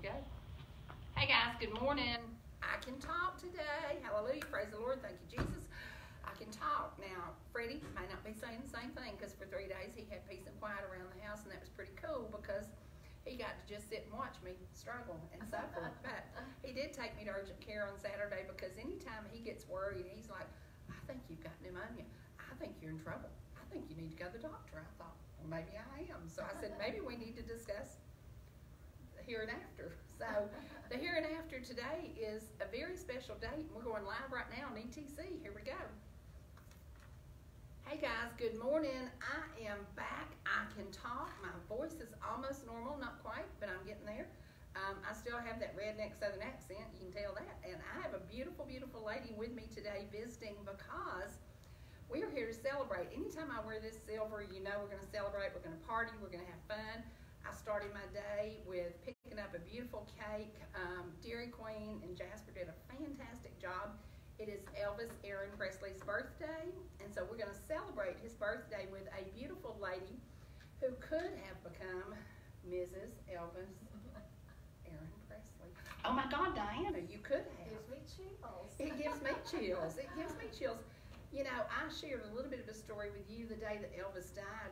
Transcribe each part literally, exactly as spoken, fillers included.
go. Hey guys, good morning. I can talk today. Hallelujah. Praise the Lord. Thank you, Jesus. I can talk. Now, Freddie may not be saying the same thing because for three days he had peace and quiet around the house, and that was pretty cool because he got to just sit and watch me struggle and suffer. But he did take me to urgent care on Saturday because anytime he gets worried, he's like, I think you've got pneumonia. I think you're in trouble. I think you need to go to the doctor. I thought, well, maybe I am. So I said, maybe we need to discuss the here and after. So the here and after today is a very special date. We're going live right now on E T C. Here we go. Hey guys, good morning. I am back. I can talk. My voice is almost normal, not quite, but I'm getting there. Um, I still have that redneck southern accent, you can tell that. And I have a beautiful, beautiful lady with me today visiting because we are here to celebrate. Anytime I wear this silver, you know we're going to celebrate, we're going to party, we're going to have fun. I started my day with picking up a beautiful cake. Um, Dairy Queen and Jasper did a fantastic job. It is Elvis Aaron Presley's birthday, and so we're going to celebrate his birthday with a beautiful lady who could have become Missus Elvis Aaron Presley. Oh my God, Diana, you could have. It gives me chills. It gives me chills. It gives me chills. You know, I shared a little bit of a story with you the day that Elvis died.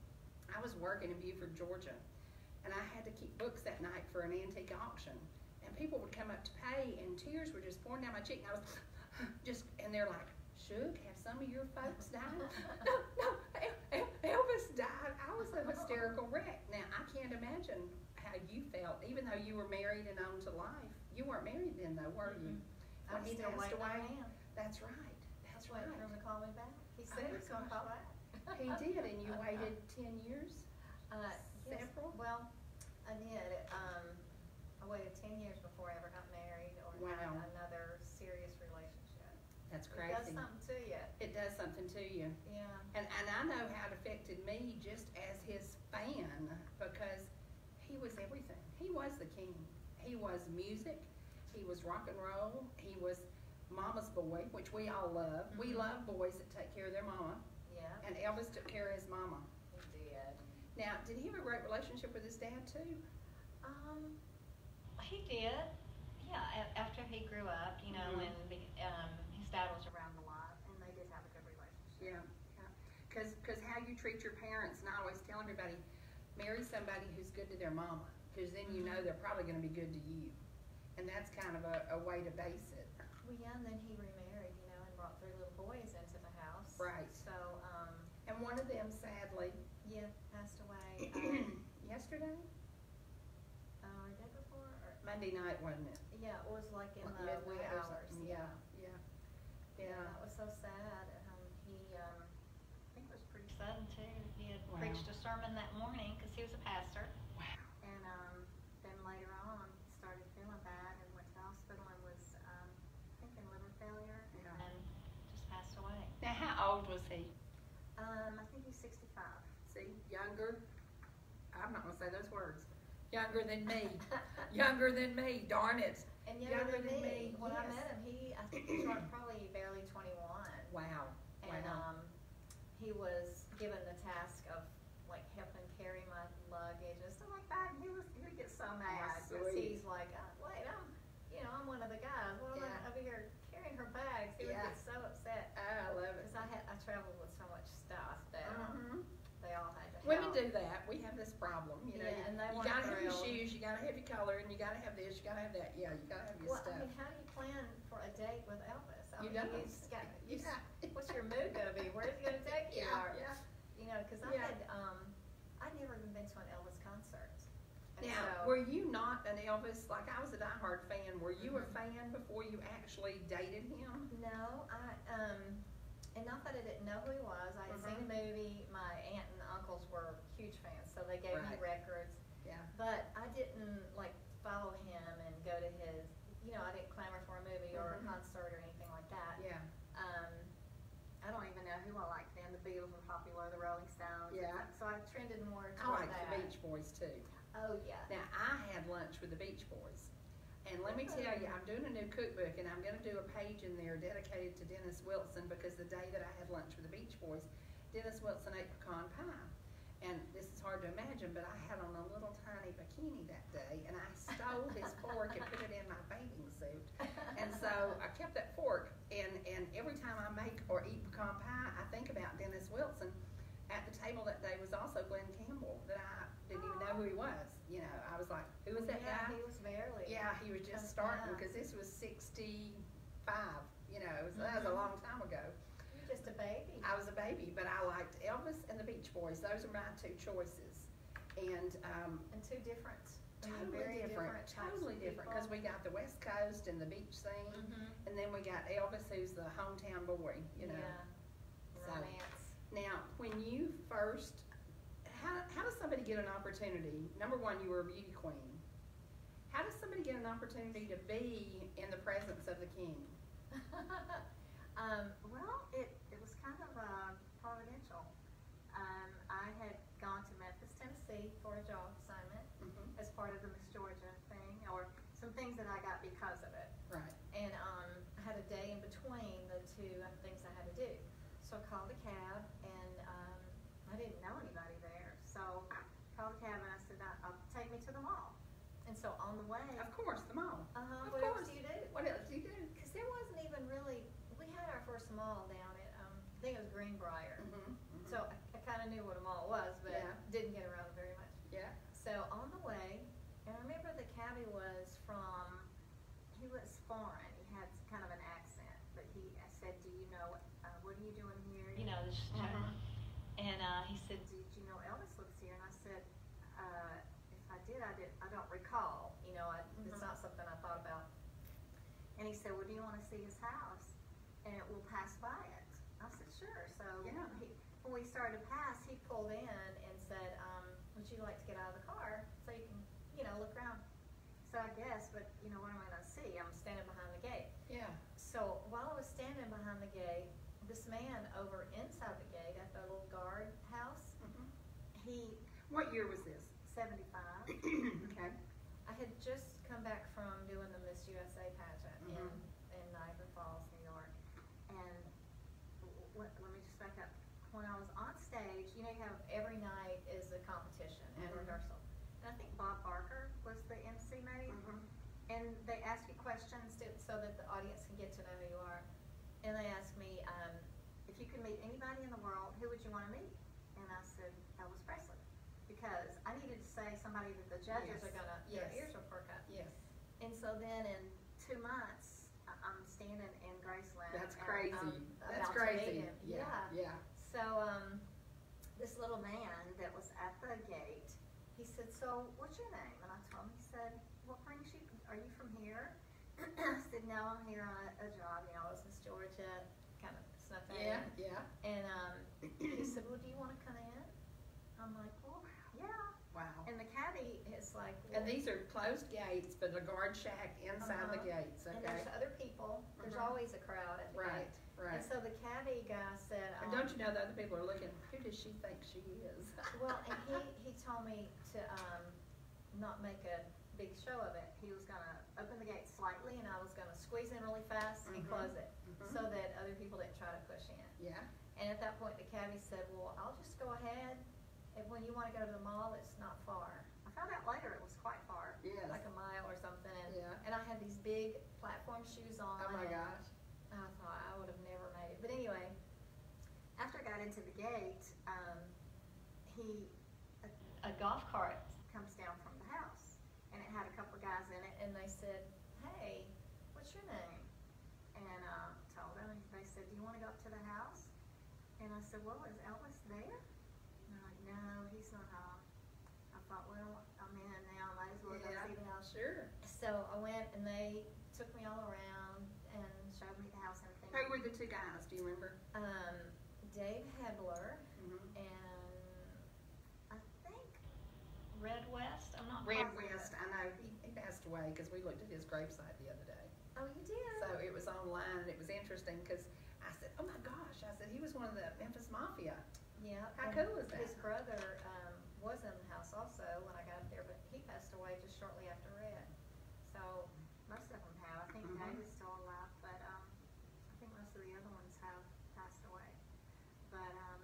I was working in Beaufort, Georgia, and I had to keep books that night for an antique auction. And people would come up to pay, and tears were just pouring down my cheek. And I was just, and they're like, Shook, have some of your folks died? no, no, El Elvis died. I was a hysterical wreck. Now, I can't imagine how you felt, even though you were married and on to life. You weren't married then, though, were you? Mm-hmm. I'm When he still passed waiting away? on him. That's right. That's Waiting right. for him to call me back. He said he was going to call back. He did, and you waited ten years? Uh, yes. Several? Well, I did. Um, I waited ten years before I ever got married or Wow. had another serious relationship. That's It crazy. does something to you. It does something to you. Yeah. And, and I know how it affected me just as his fan because he was everything. He was the king. He was music. He was rock and roll. He was mama's boy, which we all love. Mm-hmm. We love boys that take care of their mama. Yeah. And Elvis took care of his mama. He did. Now, did he have a great relationship with his dad too? Um, he did. Yeah, a- after he grew up, you know, Mhm. and be, um, his dad was around a lot, and they did have a good relationship. Yeah, yeah. Because because how you treat your parents, and I always tell everybody, marry somebody who's good to their mama, because then you know they're probably going to be good to you. And that's kind of a, a way to base it. Well, yeah, and then he remarried, you know, and brought three little boys into the house. Right. So, um, And one of them, sadly, yeah, passed away. Um, yesterday? uh, or day before? Or, Monday night, wasn't it? yeah, it was like in Like the wee midnight or hours. something. Yeah, yeah, yeah. That was so sad. Um, he, um, I think it was pretty sudden too. He had Wow. preached a sermon that morning because he was a pastor. Wow. And um, then later on, started feeling bad and went to the hospital and was, um, I think, in liver failure and Yeah. then just passed away. Now, how old was he? Um, I think he's sixty-five. See, younger. I'm not going to say those words. Younger than me. Younger than me. Darn it. And younger, Younger than than me. me, When I yes. met him, he, I think he was probably barely twenty-one. Wow. And Wow. um, he was given the task of like helping carry my luggage and stuff like that. And he was he would get so mad because sweet. he's like, oh, wait, I'm, you know, I'm one of the guys. What am Yeah. I over here carrying her bags? He Yeah. would get so upset Oh, I love it. because I had I traveled with so much stuff that um, Mhm. they all had to Women help. do that. We have this problem. You know, Yeah, you, and they you want gotta have your thrilled. shoes, you gotta have your color, and you gotta have this, you gotta have that. Yeah, you gotta have your Well, stuff. I mean, how do you plan for a date with Elvis? I You mean, don't. he's got, you, Yeah. what's your mood gonna be? Where's he gonna take you? Yeah, Or, yeah. You know, because I Yeah. had, um, I'd never even been to an Elvis concert. And Now, so, were you not an Elvis? Like I was a diehard fan. Were you Mhm. a fan before you actually dated him? no, I, um, and not that I didn't know who he was. I had Mhm. seen the movie. My aunt and uncles were huge fans, so they gave me Right. records. Yeah. But I didn't like follow him and go to his. You know, I didn't clamor for a movie or Mhm. a concert or anything like that. Yeah. Um, I don't even know who I liked then. The Beatles were popular, the Rolling Stones. Yeah. So I trended more I toward like that. the Beach Boys too. Oh yeah. Now I had lunch with the Beach Boys, and let me tell you, I'm doing a new cookbook, and I'm going to do a page in there dedicated to Dennis Wilson because the day that I had lunch with the Beach Boys, Dennis Wilson ate pecan pie. And this is hard to imagine, but I had on a little tiny bikini that day, and I stole stole his fork and put it in my bathing suit. And so I kept that fork, and, and every time I make or eat pecan pie, I think about Dennis Wilson. At the table that day was also Glenn Campbell, that I didn't even know who he was. You know, I was like, who was that yeah, guy? he was barely. Yeah, he was just starting, because this was sixty-five. You know, it was, that was a long time ago. You're just a baby. I was a baby, but I liked Elvis and the Beach Boys. Those are my two choices. And um, And two different. I mean, totally very different, different types totally of different. people. Because we got the West Coast and the beach scene, Mhm. and then we got Elvis, who's the hometown boy. You know. Yeah. So, Romance. now, when you first, how how does somebody get an opportunity? Number one, you were a beauty queen. How does somebody get an opportunity to be in the presence of the king? um, well, it, it was kind of uh, providential. Um, I had gone to Memphis, Tennessee for a job assignment Mm-hmm. as part of the Miss Georgia thing, or some things that I got because of it. Right. And um, I had a day in between the two things I had to do. So I called a cab, and um, I didn't know anybody there. So I called a cab, and I said, I'll take me to the mall. And so on the way, Of course, the mall. uh-huh, Of what course. else do you do? What else do you do? Because there wasn't even really, we had our first mall down at, um, I think it was Greenbrier. Mm-hmm. Mm-hmm. So I, I kind of knew what a mall was, but Yeah. didn't get around very much. Yeah. So on the way, and I remember the cabbie was from, he was foreign. He had kind of an accent, but he I said, do you know, uh, what are you doing here? You know, this. Mhm. And uh, he said, did you know Elvis lives here? And I said, uh, if I did, I did. I don't recall. You know, I, it's Mhm. not something I thought about. And he said, well, do you want to see his house? And we'll pass by it. I said, sure. So Yeah. he, when we started to pass, he pulled in and said, um, would you like to get out of the car so you can, you know, look around? So I guess, but you know, what am I going to see? I'm standing behind the gate. Yeah. So while I was standing behind the gate, this man over inside the gate at the little guard house, Mm-hmm. he, What year was this? seventy-five, Okay. I had just come back from doing the Miss U S A pageant Mhm. in, in Niagara Falls, New York. And w- w- let me just back up. When I was on stage, you know, you have every night is a competition and Mhm. rehearsal. And I think Bob Barker was the M C maybe. Mm-hmm. And they ask you questions to, so that the audience can get to know who you are. And they asked me, um, if you could meet anybody in the world, who would you want to meet? And I said, Elvis Presley. Because I needed to say somebody that the judges Yes. are going to, Yes. their ears will perk up. Yes. And so then in two months, I- I'm standing in Graceland. That's and crazy. I'm That's about to meet crazy. him. Yeah. Yeah. So um, this little man that was at the gate, he said, so what's your name? And I told him, he said, what brings you, are you from here? I said, no, I'm here on a, a job, you know, I was Miss Georgia, kind of snuck that Yeah. in. Yeah. And um, he said, well, do you want to come in? I'm like, well, yeah. Wow. And the cabbie is like, And well, these are closed gates, but a guard shack inside the Uh-huh. gates. and Okay. there's other people, there's Mhm. always a crowd at the Right. gate. Right. And so the cabbie guy said, And um, don't you know the other people are looking? Who does she think she is? well, and he, he told me to um, not make a big show of it. He was going to open the gate slightly, and I was going to squeeze in really fast and Mhm. close it Mhm. so that other people didn't try to push in. Yeah. And at that point, the cabbie said, well, I'll just go ahead. And when you want to go to the mall, it's not far. I found out later it was quite far. Yes. Like a mile or something. And, Yeah. and I had these big platform shoes on. Oh my and gosh. I thought I would have never made it. But anyway, after I got into the gate, um, he, a, a golf cart comes down from the house. And it had a couple of guys in it. And they said, hey, what's your name? And uh, told them. And they said, do you want to go up to the house? And I said, well, is Elvis there? And they're like, no, he's not home. I thought, well, I'm in now. I might as well go Yeah. see the house. Sure. So I went, and they took me all around and showed me the house and everything. Who were the two guys? Do you remember? Um, Dave Hebler Mm-hmm. and I think Red West. I'm not Red positive. West. I know he, he passed away because we looked at his gravesite the other day. Oh, you did? So it was online. It was interesting because I said, "Oh my gosh!" I said he was one of the Memphis Mafia. Yeah. How and cool is that? His brother um, was in the house also when I got up there, but he passed away just shortly after Red. So most of them have. I think Mhm. Dave is still alive, but um, I think most of the other ones have passed away. But um,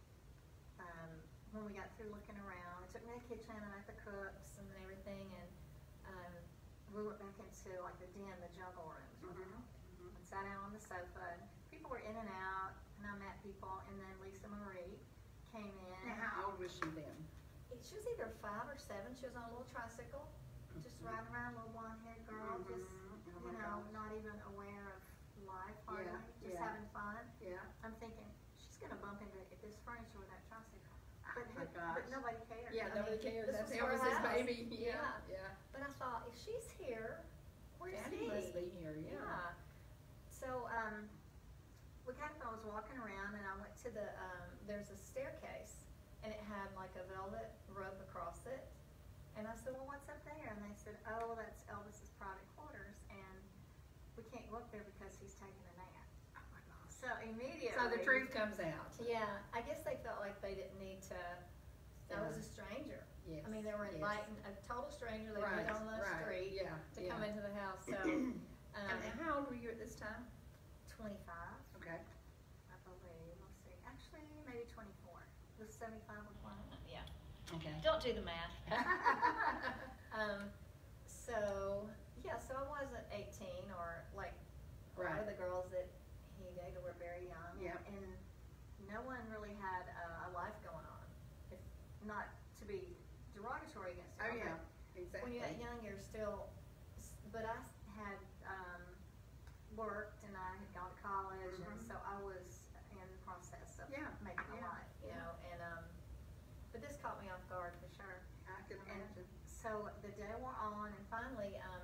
um, when we got through looking around, it took me to the kitchen and at the cooks and everything, and um, the den, the jungle rooms. Mm-hmm. And sat down on the sofa. And people were in and out, and I met people. And then Lisa Marie came in. Now, how old was she then? She was either five or seven. She was on a little tricycle, just riding around, a little blonde-haired girl, Mm-hmm. just, Oh you my know, gosh. not even aware of life, hardly, Yeah, just yeah. having fun. Yeah. I'm thinking, she's going to bump into this furniture with that tricycle. Oh But, my who- gosh. but nobody cared. Yeah, I nobody mean, cares. this That's was her Elvis's house. baby. Yeah. Yeah. But I thought, if she's here, where's Daddy he? must be here. Yeah. Yeah. So, um, we kind of, I was walking around and I went to the, um, there's a staircase and it had like a velvet rope across it. And I said, well, what's up there? And they said, oh, that's Elvis's private quarters and we can't go up there because he's taking a nap. Oh my gosh. So immediately. So the truth comes out. Yeah, I guess they felt like they didn't need to, I was a stranger. Yes. I mean, they were yes. inviting a total stranger they Right, met on the right. street Yeah. to yeah. come into the house. So, um, And how old were you at this time? twenty-five, Okay. I believe. Let's see. Actually, maybe twenty-four. Was seventy-five was one? Yeah. Okay. Don't do the math. um, so yeah, so I wasn't eighteen or like a lot Right. of the girls that he dated were very young. Yeah. And no one really had a, a life going on. If not to be derogatory against Oh it. yeah. but Exactly. When you're that young, you're still. But I had um, worked and I had gone to college, and Mhm. so I was in the process of Yeah, making a yeah, life, you yeah. know. And um, but this caught me off guard for sure. I can And imagine. so the day wore on, and finally, um,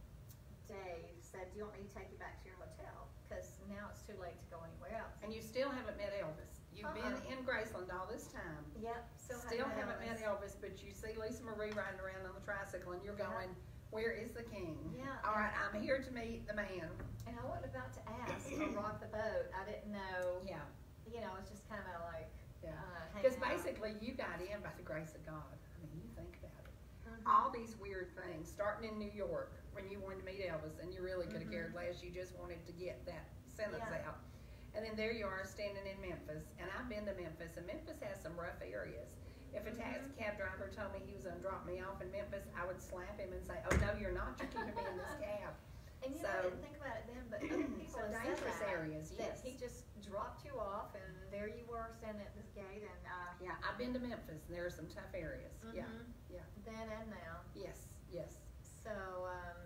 Dave said, "Do you want me to take you back to your motel? Because now it's too late to go anywhere else." And you still haven't met Elvis. You've been Uh-uh. in Graceland all this time. Yep, still, Still haven't haven't met Elvis, but you see Lisa Marie riding around on the tricycle, and you're Yeah. going, "Where is the king?" Yeah. All right, I'm here to meet the man. And I wasn't about to ask or rock the boat. I didn't know. Yeah. You know, it's just kind of like. Yeah. Uh, Because hanging out. basically, you got in by the grace of God. I mean, you think about it. Mhm. All these weird things, starting in New York when you wanted to meet Elvis, and you really could have Mhm. cared less. You just wanted to get that sentence Yeah. out. And then there you are standing in Memphis, and I've been to Memphis, and Memphis has some rough areas. If a taxi Mhm. cab driver told me he was going to drop me off in Memphis, I would slap him and say, "Oh no, you're not. You're keeping me in this cab." And you know, So- I didn't think about it then, but other people So have said dangerous that, areas, that yes. he just dropped you off, and there you were standing at this gate, and uh, Yeah, I've been to Memphis, and there are some tough areas. Yeah, mhm, yeah, then and now. yes, yes. So um,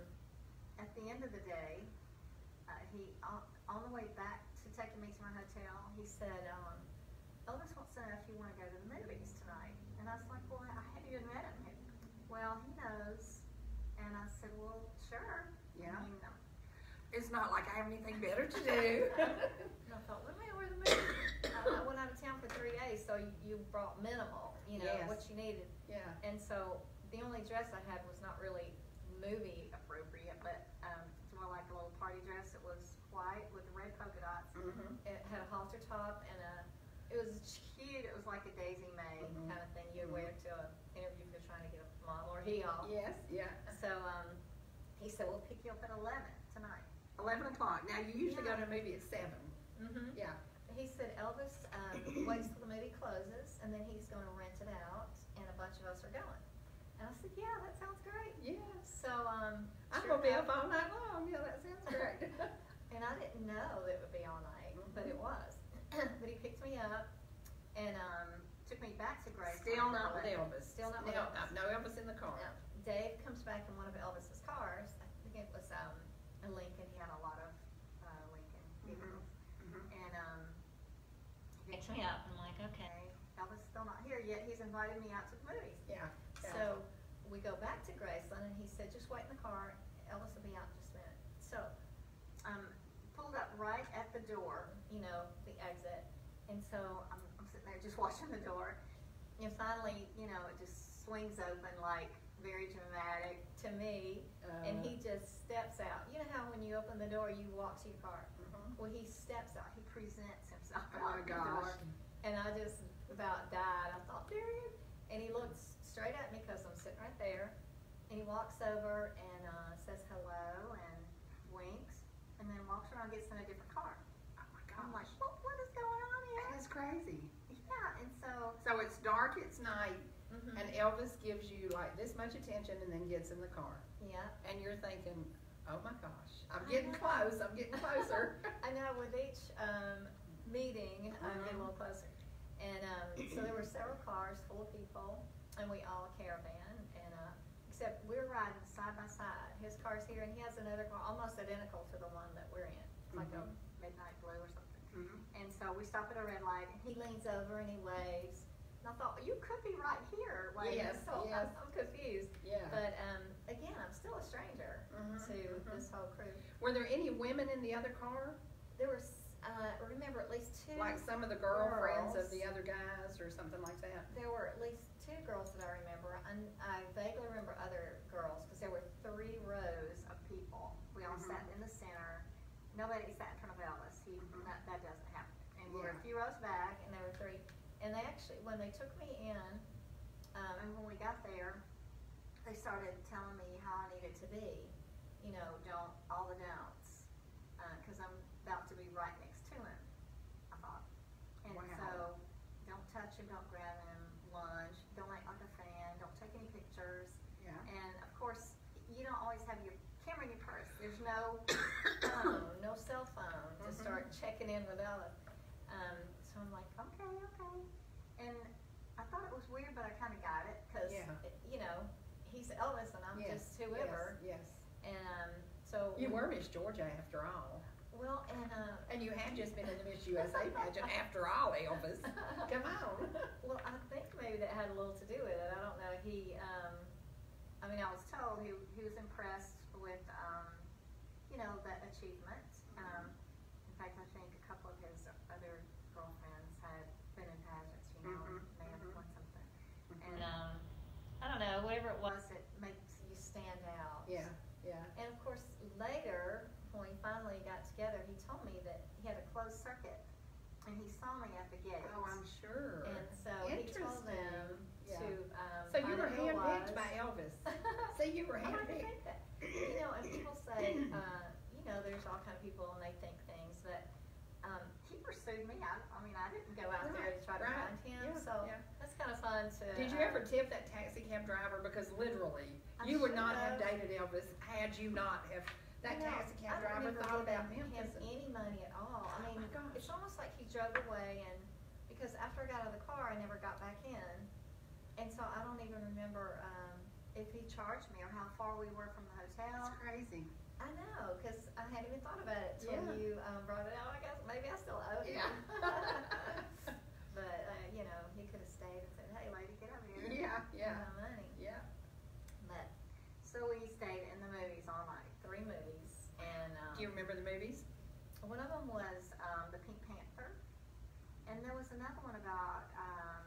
at the end of the day, uh, he on, on the way back to taking me to my hotel, he said, um, "Elvis wants to know if you want to go to the movies tonight." And I was like, "Well, I haven't even met him." Well, he knows, and I said, "Well, sure." Yeah. I mean, um, It's not like I have anything better to do. And I thought, let me know where the movie. I, I went out of town for three days, so you, you brought minimal, you know, Yes. what you needed. Yeah. And so the only dress I had was not really movie appropriate, but um, it's more like a little party dress. It was white with the red polka dots. Mhm. It had a halter top and a. It was cute. It was like a Daisy May Mhm. kind of thing you'd Mhm. wear to an interview if you're trying to get a model or Hee Haw. Yes, yeah. So um, he said, "We'll pick you up at eleven tonight." Eleven o'clock. Now you usually Yeah. go to a movie at seven. Mm-hmm. Yeah. He said Elvis um, waits till the movie closes, and then he's going to rent it out, and a bunch of us are going. And I said, "Yeah, that sounds great." Yes. So um, I'm sure gonna be enough- up all night long. Yeah, that sounds great. And I didn't know that it would be all night, but it was. But he picked me up and um, took me back to Grace. Still not with Elvis. Still not with no, Elvis. No Elvis in the car. Now, Dave comes back in one of Elvis's cars. I think it was um, a Lincoln. He had a lot of uh, Lincoln vehicles. Mhm. And um, he Picks picked me up, and I'm like, okay. okay, Elvis is still not here yet. He's invited me out to the movies. Yeah. yeah. So we go back to Graceland, and he said, "Just wait in the car. Elvis will be out in just a minute." So um, pulled up right at the door, you know, the exit. And so I'm, I'm sitting there just watching the door. And finally, you know, it just swings open like very dramatic to me. Uh, And he just steps out. You know how when you open the door, you walk to your car? Mhm. Well, he steps out. He presents himself Oh out my the door. gosh. And I just about died. I thought, there he is. And he looks straight at me because I'm sitting right there. And he walks over and uh, says hello and winks. And then walks around and gets in a different car. Oh my I'm like, gosh. what, what is going on here? That is crazy. Yeah, and so. So it's dark, it's night, Mhm. and Elvis gives you like this much attention and then gets in the car. Yeah. And you're thinking, Oh my gosh, I'm I getting know. close. I'm getting closer. I know, with each um, meeting, I'm getting a little closer. And um, so there were several cars full of people, and we all caravan. And uh, except we're riding side by side. His car's here, and he has another car almost identical to the one that we're in. It's like Mhm. a midnight blue or something. Mhm. And so we stop at a red light, and he leans over and he waves. And I thought, you could be right here. Like, Yes, so yes. I'm, I'm confused. Yeah. But um, again, I'm still a stranger Mhm, to mhm. this whole crew. Were there any women in the other car? There was, uh, remember, at least two. Like some of the girlfriends of girls. the other guys or something like that? There were at least two girls that I remember. And I vaguely remember other girls because there were three rows of people. We all Mhm. sat in the center. Nobody sat in front of Elvis. He Mhm. that, that doesn't happen. And we were a Yeah. few rows back, and there were three. And they actually, when they took me in, um, and when we got there, they started telling me how I needed to be. You know, don't all the don'ts, because I'm about to be right next to him. I thought, and Wow. so don't touch him, don't grab him, lunge, don't act like a fan, don't take any pictures. Yeah. And of course, you don't always have your camera in your purse. There's no phone, no cell phone to Mhm. start checking in with Elvis. Um, so I'm like, okay, okay. And I thought it was weird, but I kind of got it because, Yeah. you know, he's Elvis and I'm Yes, just whoever. Yes. yes. And um, so You were Miss Georgia after all. well, and uh, And you had just been in the Miss U S A pageant after all, Elvis. Come on. Well, I think maybe that had a little to do with it. I don't know. He, um, I mean, I was told he he was impressed with, um, you know, that achievement. Um, in fact, I think a couple of his other girlfriends had been in pageants, you know, Mhm, may have mhm. won something. Mhm. And um, I don't know, whatever it was, it makes you stand out. Yeah, yeah. And of course, later, when we finally got together, he told me that he had a closed circuit, and he saw me at the gate. Oh, I'm sure. And so he told them Yeah. to um, So you find were out who it handpicked was. by Elvis. So you were I like to handpicked. think that. You know, and people say, uh, you know, there's all kind of people and they think things, but um, he pursued me. I, I mean, I didn't go out there to try to Right, find him, yeah, so yeah. that's kind of fun to. Did you uh, ever tip that taxi cab driver? Because literally, I you would should not have have. dated Elvis had you not have, that You know, taxi I cab don't driver remember thought about giving him Memphis. any money at all. I Oh mean, my gosh. it's almost like he drove away, and because after I got out of the car, I never got back in, and so I don't even remember um, if he charged me or how far we were from the hotel. That's crazy. I know, because I hadn't even thought about it till Yeah. you um, brought it out. I guess maybe I still owe him. Yeah. But uh, you know, he could have stayed and said, "Hey, lady, get over here. Yeah, yeah. Give me my money." Yeah. But so we stayed in the movies all night, three movies, and um, Do you remember the movies? one of them was um, the Pink Panther, and there was another one about. Um,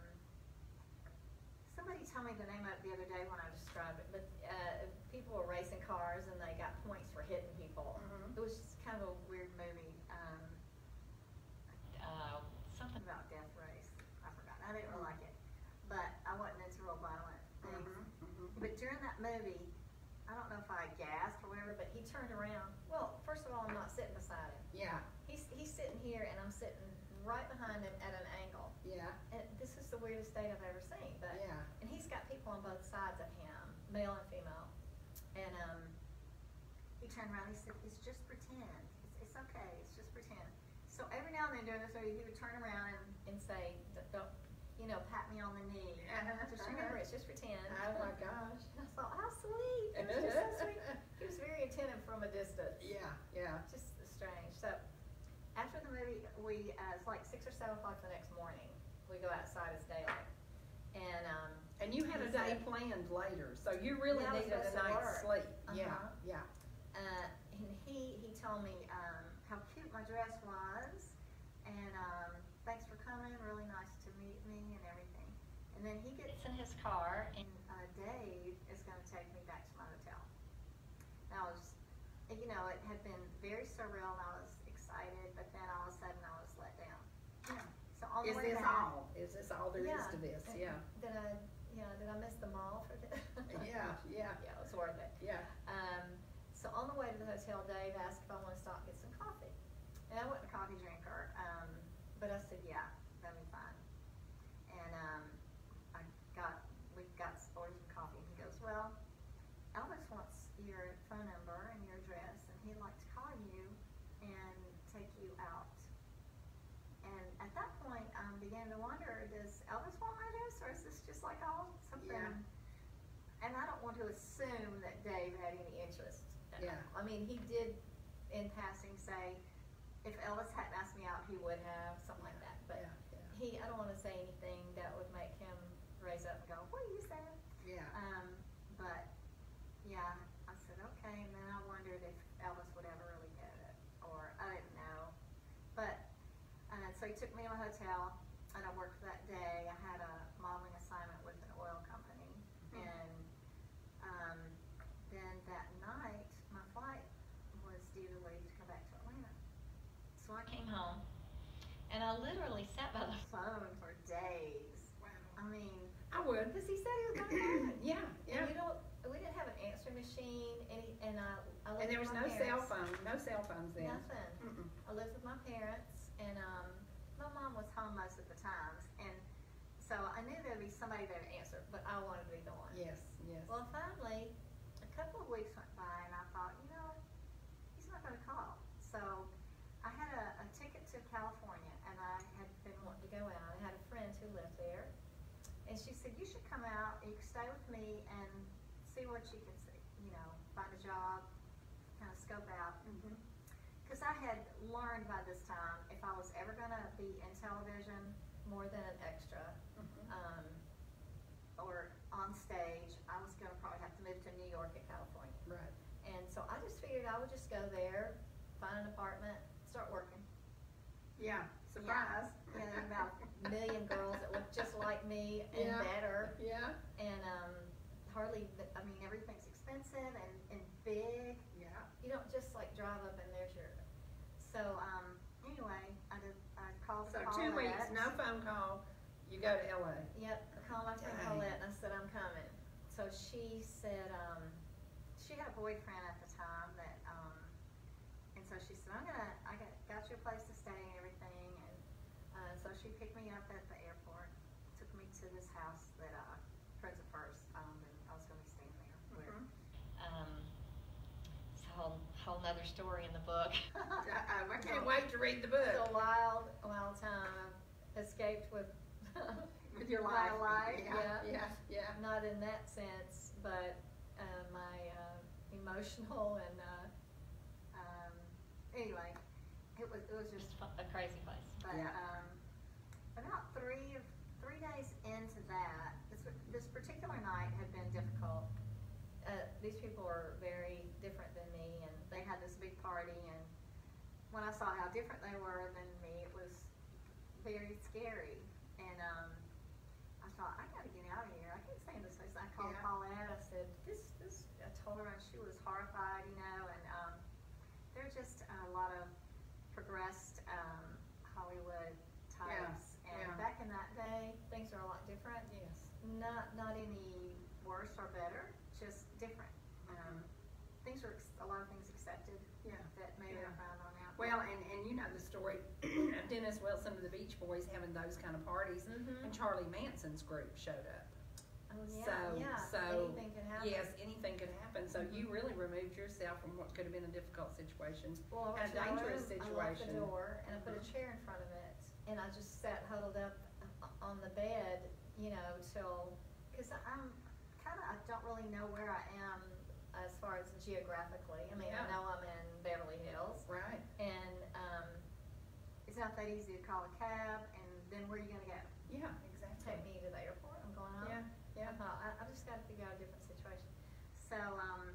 somebody told me the name of it the other day when I described it, but uh, people were racing cars and they got points for hitting people. Mhm. It was just kind of a weird movie. Um, uh, something about death race. I forgot. I didn't really like it, but I wasn't into real violent things. Mhm, mhm. But during that movie, I don't know if I gasped or whatever, but he turned around. Well, first of all, I'm not sitting beside him. Yeah, He's he's sitting here, and I'm sitting right behind him at an angle. yeah, And this is the weirdest date I've ever seen. But yeah. and he's got people on both sides of him, male and female. And um, he turned around. He said, "It's just pretend. It's, it's okay. It's just pretend." So every now and then during this movie, he would turn around and, and say, "D- "Don't, you know, pat me on the knee. Just remember, it's just pretend." Oh my gosh. And I thought, how sweet. It was just so sweet. He was very attentive from a distance. Yeah, yeah. Just strange. So after the movie, we uh, it's like six or seven o'clock the next morning. We go outside as daylight, and um, And you had a he day said- planned later, so you really Yeah, I was needed a supposed to night's work. sleep. Yeah, Uh-huh. yeah. uh, and he he told me um, how cute my dress was, and um, thanks for coming. Really nice to meet me and everything. And then he gets in his car, and uh, Dave is going to take me back to my hotel. And I was, you know, it had been very surreal, and I was excited, but then all of a sudden I was let down. Yeah. So on the Is way this back, all? Is this all there is yeah. to this? And Yeah. Did I, you know, did I miss the mall for this? Yeah, yeah, Yeah, it was worth it. yeah. Um, so on the way to the hotel, Dave asked if I want to stop and get some coffee. And I wasn't a coffee drinker, um, but I said, yeah, that'd be fine. And um, I got, we got ordered some coffee, and he goes, well, Elvis wants your phone number and your address take you out. And at that point, I um, began to wonder, does Elvis want my address, or is this just like all something? Yeah. And I don't want to assume that Dave had any interest. Yeah. I mean, he did, in passing, say, if Elvis hadn't asked me out, he would have, something like that. But Yeah, yeah. he, I don't want to say anything that would make him raise up and go, what are you saying? Yeah. Um, but, yeah, I said, okay, and then I wondered if Elvis would ever really get it, or I didn't know. But, uh, so he took me to a hotel, and I worked that day. I had a modeling assignment with an oil company, Mhm. and um, then that night, my flight was due to leave to come back to Atlanta. So I came home, and I literally sat by the phone for days. Wow. I mean, I would. because he said he was going to phone. Yeah, yeah. And we don't, we didn't have an answering machine, and, he, and I, I lived And there with was my no cell parents. phone, no cell phones then. Nothing. Mm-mm. I lived with my parents, and um, my mom was home most of the times, and so I knew there would be somebody there to answer, but I wanted to be the one. Yes, yes. Well, finally, a couple of weeks went by, and I thought, you know, he's not going to call. So I had a, a ticket to California, and I had been wanting to go out. I had a friend who lived there, and she said, you should come out, you can stay with me and see what you can see, you know, find a job, kind of scope out. Mm-hmm. Because I had learned by this time, if I was ever going to be in television more than an extra, Mm-hmm. um, or on stage, I was going to probably have to move to New York and California. Right. And so I just figured I would just go there, find an apartment, start working. Yeah. Surprise. Yeah, there were about a million girls that looked just like me and Yeah. better. Yeah. And um, hardly, I mean, everything's expensive and, and big. Yeah. You don't just like drive up and there's your. So um, anyway, I did. I called. So Paulette. two weeks, no phone call. You go to L A. Yep, I called my friend Dang. Paulette and I said I'm coming. So she said um, she had a boyfriend at the time that, um, and so she said I'm gonna. I got got you a place to stay and everything, and uh, so she picked me up at the airport, took me to this house that uh, friends of hers, um, and I was gonna be staying there. Where, Mm-hmm. um, it's a whole whole nother story in the book. I, I can't wait to read the book. It's a wild, wild time. I've escaped with With your my life. life. Yeah, Yeah, yeah, yeah. Not in that sense, but uh, my uh, emotional and uh, um, anyway, it was it was just a crazy place. But Yeah. um, about three three days into that, this this particular night had been difficult. Uh, these people were very different than me, and they had this big party, and when I saw how different they were than me, it was very scary. And um, I thought, I gotta get out of here. I can't stay in this place. I called Yeah. Paulette. I said, this, this. I told her, and she was horrified, you know. And um, there are just a lot of progressed um, Hollywood types. Yeah, And yeah. back in that day, things are a lot different. Yes. Not not any worse or better, just different. Um, things were ex- a lot of things accepted. Yeah. That maybe Yeah. I found on out. Well, and, and you know the story of Dennis Wilson of the Beach Boys having those kind of parties, Mhm. and Charlie Manson's group showed up. Oh yeah, So, yeah. so Anything can happen. yes, anything could happen. So you Mhm. really removed yourself from what could have been a difficult situation. Well, A I went to my dangerous room, I locked situation. the door, and I put a Mhm. chair in front of it, and I just sat huddled up on the bed, you know, till, because I'm kind of, I don't really know where I am as far as geographically. I mean, Yeah. I know I'm in Beverly Hills, Right. and um, it's not that easy to call a cab, and then where are you going to go? Yeah, exactly. Take me to the airport? I'm going home? Yeah, yeah. I thought, I, I just got to figure out a different situation. So, um,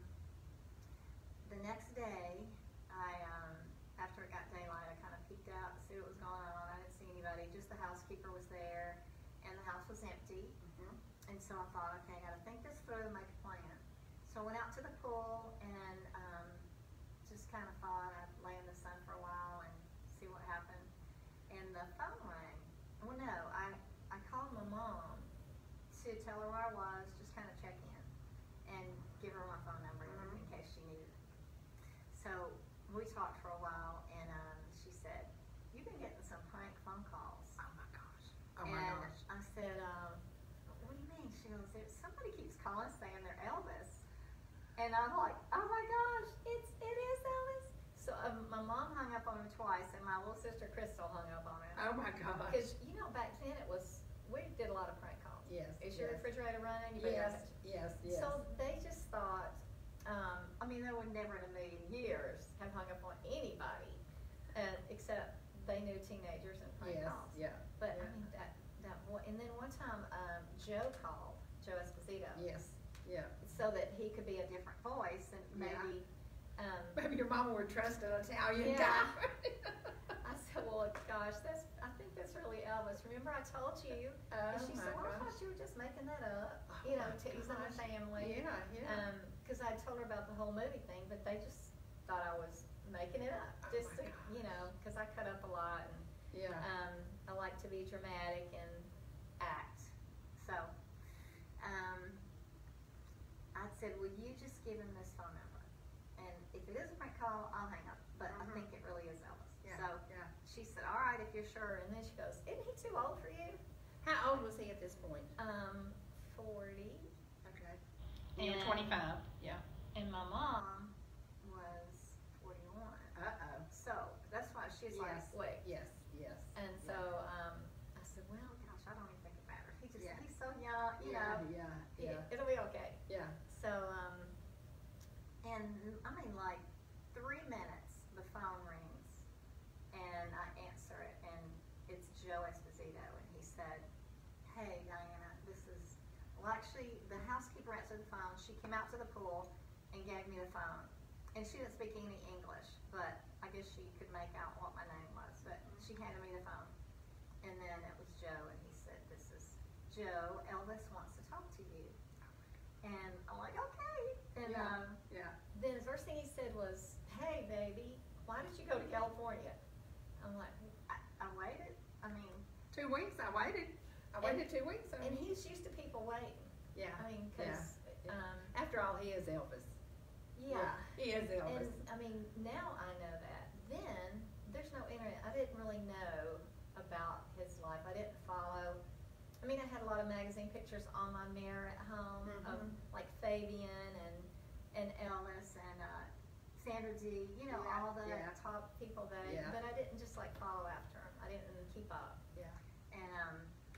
the next day, I, um, after it got daylight, I kind of peeked out to see what was going on. I didn't see anybody, just the housekeeper was there, and the house was empty. Mhm. And so I thought, okay, I got to think this through and make a plan. So I went out to the pool and um, just kind of thought I'd lay in the sun for a while and see what happened. And the phone rang. Well, no, I, I called my mom to tell her where I was, just kind of check in and give her my phone number Mhm. in case she needed it. So we talked for a while, and um, she said, you've been getting some prank phone calls. Oh my gosh. Oh my And gosh. I said, um, what do you mean? She goes, "There- somebody keeps calling saying they're Elvis. And I'm like, oh my gosh, it's, it is Elvis. So um, my my mom hung up on him twice, and my little sister Crystal hung up on him. Oh my gosh. Because, you know, back then it was, we did a lot of prank calls. Yes. Is your yes. refrigerator running? You better Yes, have it. yes, yes. So they just thought, um, I mean, they would never in a million years have hung up on anybody, uh, except they knew teenagers and prank yes, calls. yeah. But yeah. I mean, that, that, wa- and then one time, um, Joe called, Joe Esposito. Yes, yeah. So that he could be a different voice and maybe, Yeah. um. Maybe your mama would trust an Italian Yeah. guy. I said, well, gosh, that's, I think that's really Elvis. Remember I told you? Oh And she my said, well, I gosh. thought you were just making that up, Oh you know, my teasing the gosh. family. Yeah, yeah. Um, cause I told her about the whole movie thing, but they just thought I was making it up. Oh Just my to, you know, cause I cut up a lot and, Yeah. um, I like to be dramatic and act. So, um, I said, will you just give him this phone number? And if it is a prank call, I'll hang up, but I Mhm. think it really is Elvis. Yeah, So, yeah. she said, all right, if you're sure. And then she goes, isn't he too old for you? How old was he at this point? Um, forty. Okay. And- You were twenty-five. Yeah. And my mom was forty-one. Uh-oh. So, that's why she's Yes. like, wait. Yes, yes. And yeah. so, um, I said, well, gosh, I don't even think it matters. He just, Yeah. he's so young, you yeah, know. Yeah, he- yeah, It'll be okay. yeah. So, um, and I mean, like, three minutes, the phone rings, and I answer it, and it's Joe Esposito, and he said, hey, Diana, this is, well, actually, the housekeeper answered the phone. She came out to the pool and gave me the phone, and she didn't speak any English, but I guess she could make out what my name was, but she handed me the phone, and then it was Joe, and he said, this is Joe, Elvis wants to talk to you. And I'm like, okay. And Yeah. um, Yeah. then the first thing he said was, hey, baby, why did you go to California? I'm like, I, I waited. I mean, Two weeks. I waited. I And- waited two weeks. I and mean, he's used to people waiting. yeah. I mean, Yeah. because, Yeah. um, After all, he is Elvis. yeah. He is And, Elvis. I mean, now I know that. Then, there's no internet. I didn't really know about his life. I didn't follow. I mean, I had a lot of magazine pictures on my mirror at home of, Mhm. like, Fabian and, and Elvis and, uh, Sandra Dee, you know, Yeah, all the yeah. top people that, Yeah. but I didn't just, like, follow after him. I didn't keep up. Yeah. And, um,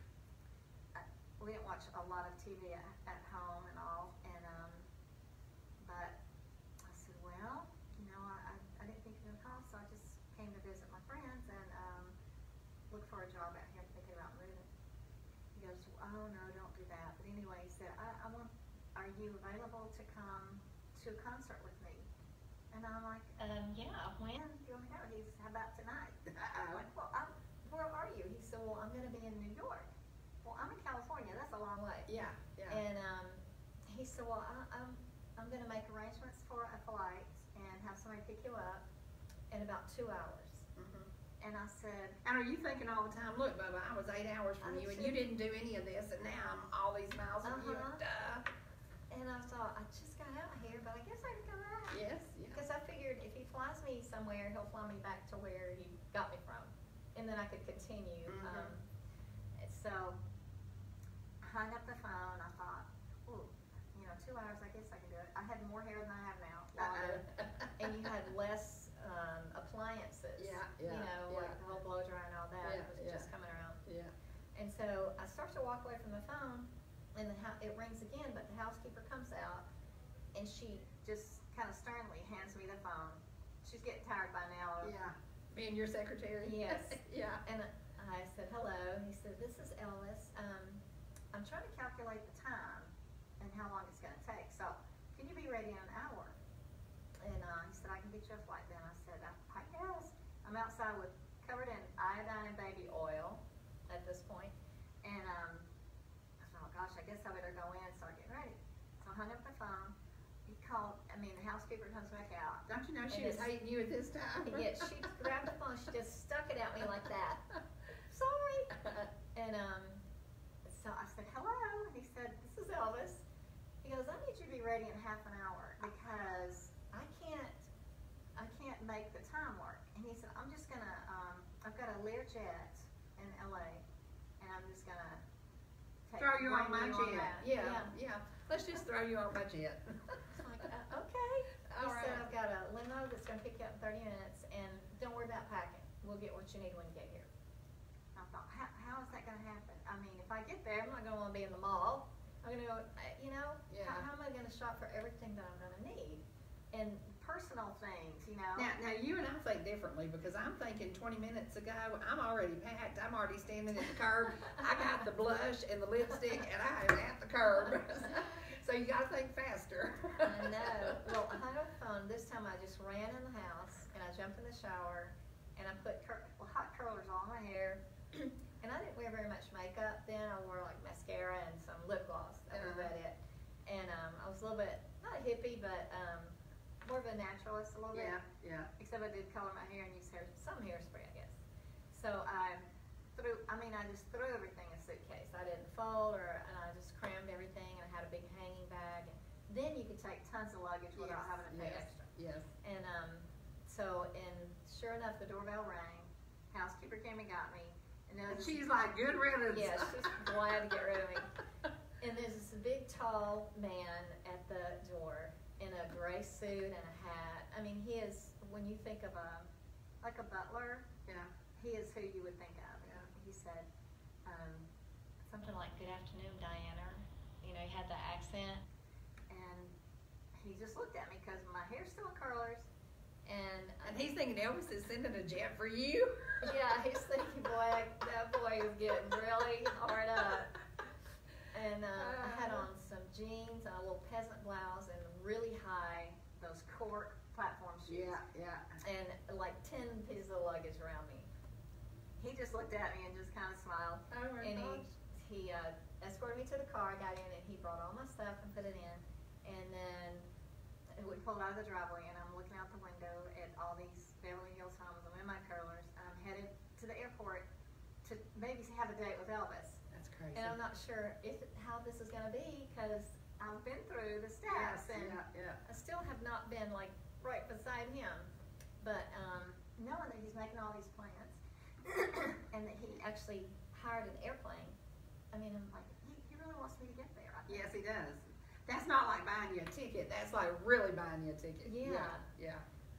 I, we didn't watch a lot of T V at, at home and all, and, um, but I said, well, you know, I, I, I didn't think you were gonna call, so I just came to visit my friends and, um, look for a job out here, thinking about moving. He goes, oh, no, don't do that. But anyway, he said, I, I want, are you available to come to a concert with me? And I'm like, um, yeah, when do you want to go? He's, how about tonight? I'm Uh-oh. like, well, I'm, where are you? He said, well, I'm gonna be in New York. Well, I'm in California, that's a long way. Yeah. Yeah. And, um, he said, well, I, I'm, I'm gonna make arrangements for a flight and have somebody pick you up in about two hours. Mhm. And I said, And are you thinking all the time, look, Bubba, I was eight hours from I you, and you should- didn't do any of this, and now I'm all these miles from you. Uh-huh. Duh. and I thought, I just got out here, but I guess I can come back. Yes. Yeah. Because I figured if he flies me somewhere, he'll fly me back to where he got me from, and then I could continue. Mhm. Um, and so I hung up the phone. I thought, ooh, you know, two hours. I guess I can do it. I had more hair than I have now, longer, Uh-oh. and you had less um, appliances. Yeah, You yeah, know, yeah. like the whole blow dryer and all that Yeah, was yeah. just coming around. Yeah. And so I start to walk away from the phone, and the hou- it rings again, but the housekeeper comes out, and she just kind of sternly hands me the phone. She's getting tired by now. of- Yeah. Being your secretary. Yes. Yeah. And I said, hello. He said, this is Elvis. Um, I'm trying to calculate the time and how long it's going to take. So can you be ready in an hour? And uh, he said, I can get you a flight then. I said, I, I guess. I'm outside with covered in iodine and baby oil at this point. And um, I thought, oh gosh, I guess I better go in and start getting ready. So I hung up the phone. He called, I mean, the housekeeper comes back out. Don't you know she And was it's- hating you at this time? Yeah, she grabbed the phone, she just stuck it at me like that. Sorry. And um, so I said, hello. And he said, this is Elvis. He goes, I need you to be ready in half an hour because I can't, I can't make the time work. And he said, I'm just gonna, um, I've got a Learjet in L A, and I'm just gonna take, Throw you on bring my you on jet. that. Yeah, yeah. Let's just throw you on my jet. I'm like, uh, okay. He All said, right. I've got a limo that's gonna pick you up in thirty minutes, and worry about packing. We'll get what you need when you get here. I thought, how, how is that going to happen? I mean, if I get there, I'm not going to want to be in the mall. I'm going to go, you know, Yeah. how, how am I going to shop for everything that I'm going to need? And personal things, you know. Now, now you and I think differently because I'm thinking twenty minutes ago, I'm already packed. I'm already standing at the curb. I got the blush and the lipstick, and I am at the curb. So you got to think faster. I know. Well, I had a fun. This time I just ran in the house, and I jumped in the shower, and I put cur- well, hot curlers all in my hair. And I didn't wear very much makeup then. I wore like mascara and some lip gloss. That was about it. And um, I was a little bit, not a hippie, but um, more of a naturalist a little bit. Yeah, yeah. Except I did color my hair and use hair, some hairspray, I guess. So I threw, I mean, I just threw everything in a suitcase. I didn't fold, or and I just crammed everything, and I had a big hanging bag. And then you could take tons of luggage without Yes, having to pay yes, extra. Yes. And um, so, and sure enough, the doorbell rang. Housekeeper came and got me. And there And was she's like, good riddance. yeah, she's glad to get rid of me. And there's this big, tall man at the door in a gray suit and a hat. I mean, he is, when you think of a, like a butler, Yeah. he is who you would think of. Yeah. He said um, something like, "Good afternoon, Diana." You know, he had that accent. And he just looked at me because my hair's still in curlers. And, And he's thinking Elvis is sending a jet for you. yeah, he's thinking, boy, that boy is getting really hard up. And uh, I had on some jeans and a little peasant blouse and really high, those cork platform shoes. Yeah, yeah. And like ten pieces of luggage around me. He just looked at me and just kind of smiled. Oh my and gosh. he, he uh, escorted me to the car. I got in and he brought all my stuff and put it in. And then we pulled out of the driveway and I'm looking out the window at all these Beverly Hills homes. I'm in my curlers. I'm headed to the airport to maybe have a date with Elvis. That's crazy. And I'm not sure if how this is going to be because I've been through the steps Yes, and yeah, yeah. I still have not been like right beside him. But um, knowing that he's making all these plans and that he actually hired an airplane, I mean, I'm like, he, he really wants me to get there. I think. Yes, he does. That's not like buying you a ticket. That's like really buying you a ticket. Yeah. Yeah.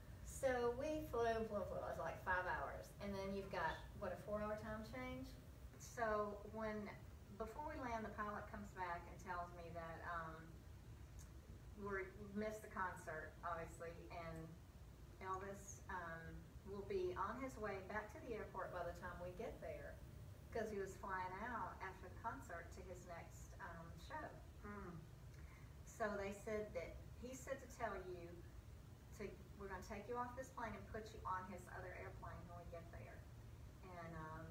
So we flew, flew, flew. It was like five hours. And then you've got, what, a four-hour time change? So when, before we land, the pilot comes back and tells me that um, we're, we missed the concert, obviously, and Elvis um, will be on his way back to the airport by the time we get there because he was flying out after the concert to his next um, show. Mm. So they said that, he said to tell you, to we're going to take you off this plane and put you on his other airplane when we get there. And um,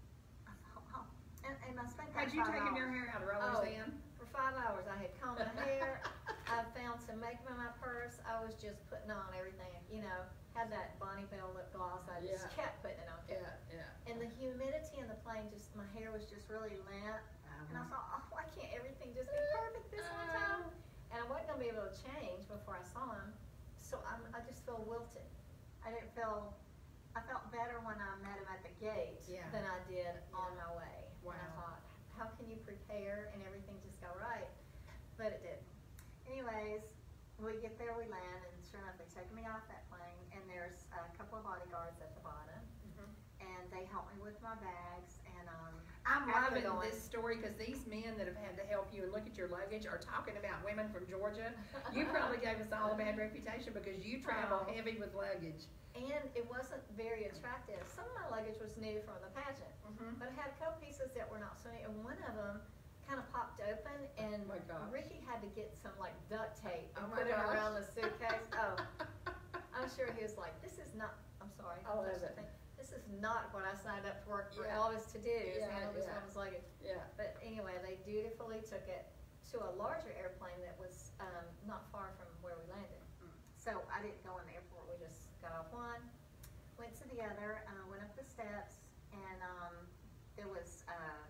I thought, wow. And, and I spent Had that you five taken hours. your hair out of rollers Oh, then? for five hours. I had combed my hair. I found some makeup in my purse. I was just putting on everything. You know, had that Bonnie Bell lip gloss. I just Yeah. kept putting it on. Yeah, yeah. And the humidity in the plane, just my hair was just really limp. And I thought, oh, why can't everything just be perfect this one time? And I wasn't going to be able to change before I saw him. So I'm, I just feel wilted. I didn't feel, I felt better when I met him at the gate Yeah. than I did Yeah. on my way. Wow. And I thought, how can you prepare and everything just go right? But it didn't. Anyways, we get there, we land, and sure enough, they take me off that plane, and there's a couple of bodyguards at the bottom, Mhm. and they help me with my bags, and um, I'm after loving going- this story because these men that have had to help you and look at your luggage are talking about women from Georgia. You probably gave us all a bad reputation because you travel Oh. heavy with luggage. And it wasn't very attractive. Some of my luggage was new from the pageant, Mhm. but I had a couple pieces that were not so new, and one of them kind of popped open, and Oh my gosh. Ricky had to get some like duct tape and Oh my put it gosh. around the suitcase. Oh, I'm sure he was like, "This is not." I'm sorry. I love that's the it. thing. This is not what I signed up to work for Yeah. Elvis to do. Is Yeah, handle this yeah. woman's luggage. Yeah. But anyway, they dutifully took it to a larger airplane that was um, not far from where we landed. Mm. So I didn't go in the airport. We just got off one, went to the other, uh, went up the steps, and um, there was, uh,